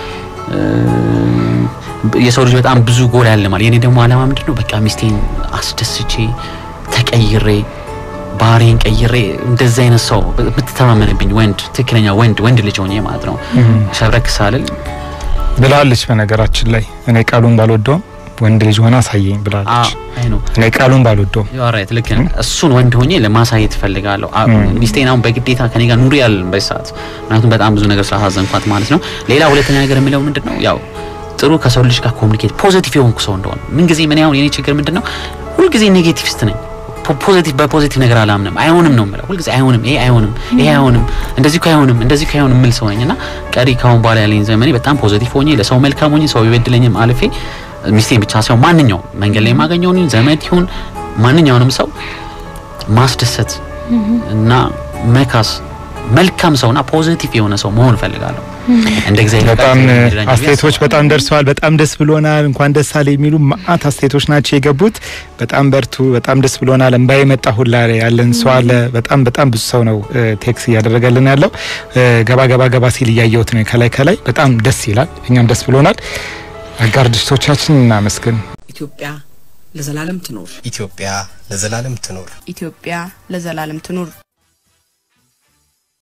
የሰው ልጅ በጣም ብዙ ጎል ያለማል። የኔ ደግሞ አላማ ምንድነው? በቃ ሚስቴን አስደስቼ ተቀይሬ ባሬን ቀይሬ እንደዛ አይነት ሰው ምትተማመንብኝ ወንድ ትክክለኛ ወንድ ወንድ ልጅ ሆኜ ማለት ነው ሸብረክ ሳልል ብላለች። በነገራችን ላይ እኔ ቃሉን ባልወደው ወንድ ልጅ ሆና ሳየኝ ብላለች። እኔ ቃሉን ባልወደው ያራይት ልክ ነው። እሱን ወንድ ሆኜ ለማሳየት ፈልጋለሁ። ሚስቴን አሁን በግዴታ ከኔ ጋር ኑሪ ያለን በሰዓት ምክንያቱም በጣም ብዙ ነገር ስላሳዘንኳት ማለት ነው። ሌላ ሁለተኛ ነገር የሚለው ምንድነው? ያው ጥሩ ከሰው ልጅ ጋር ኮሙኒኬት ፖዚቲቭ የሆንኩ ሰው እንደሆነ ምን ጊዜ ምን ያው የኔ ችግር ምንድነው? ሁሉ ጊዜ ኔጌቲቭስት ነኝ። ፖዚቲቭ በፖዚቲቭ ነገር አላምንም። አይሆንም ነው የምለው። ሁሉ ጊዜ አይሆንም ይሄ አይሆንም ይሄ አይሆንም እንደዚህ ከአይሆንም እንደዚህ ከአይሆንም ምል ሰው ነኝና ቀሪ ካሁን በኋላ ያለኝ ዘመኔ በጣም ፖዚቲቭ ሆኜ ለሰው መልካም ሆኜ ሰው ይበድለኝም አልፌ ሚስቴን ብቻ ሳይሆን ማንኛውም መንገድ ላይ ማገኘውን ዘመድ ይሁን ማንኛውንም ሰው ማስደሰት እና መካስ መልካም ሰውና ፖዚቲቭ የሆነ ሰው መሆን ፈልጋለሁ። እንደ እግዚአብሔር በጣም አስተያየቶች በጣም ደርሰዋል። በጣም ደስ ብሎናል። እንኳን ደስ አለ የሚሉ ማአት አስተያየቶች ናቸው የገቡት። በጣም በርቱ። በጣም ደስ ብሎናል። እንባይ መጣ ሁላ ያለን ሰው አለ። በጣም በጣም ብዙ ሰው ነው ቴክስ ያደረገልን ያለው። ገባ ገባ ገባ ሲል ያያዩት ነው ከላይ ከላይ በጣም ደስ ይላል። እኛም ደስ ብሎናል። አጋር ድርጅቶቻችን እናመስግን። ኢትዮጵያ ለዘላለም ትኖር። ኢትዮጵያ ለዘላለም ትኖር። ኢትዮጵያ ለዘላለም ትኖር።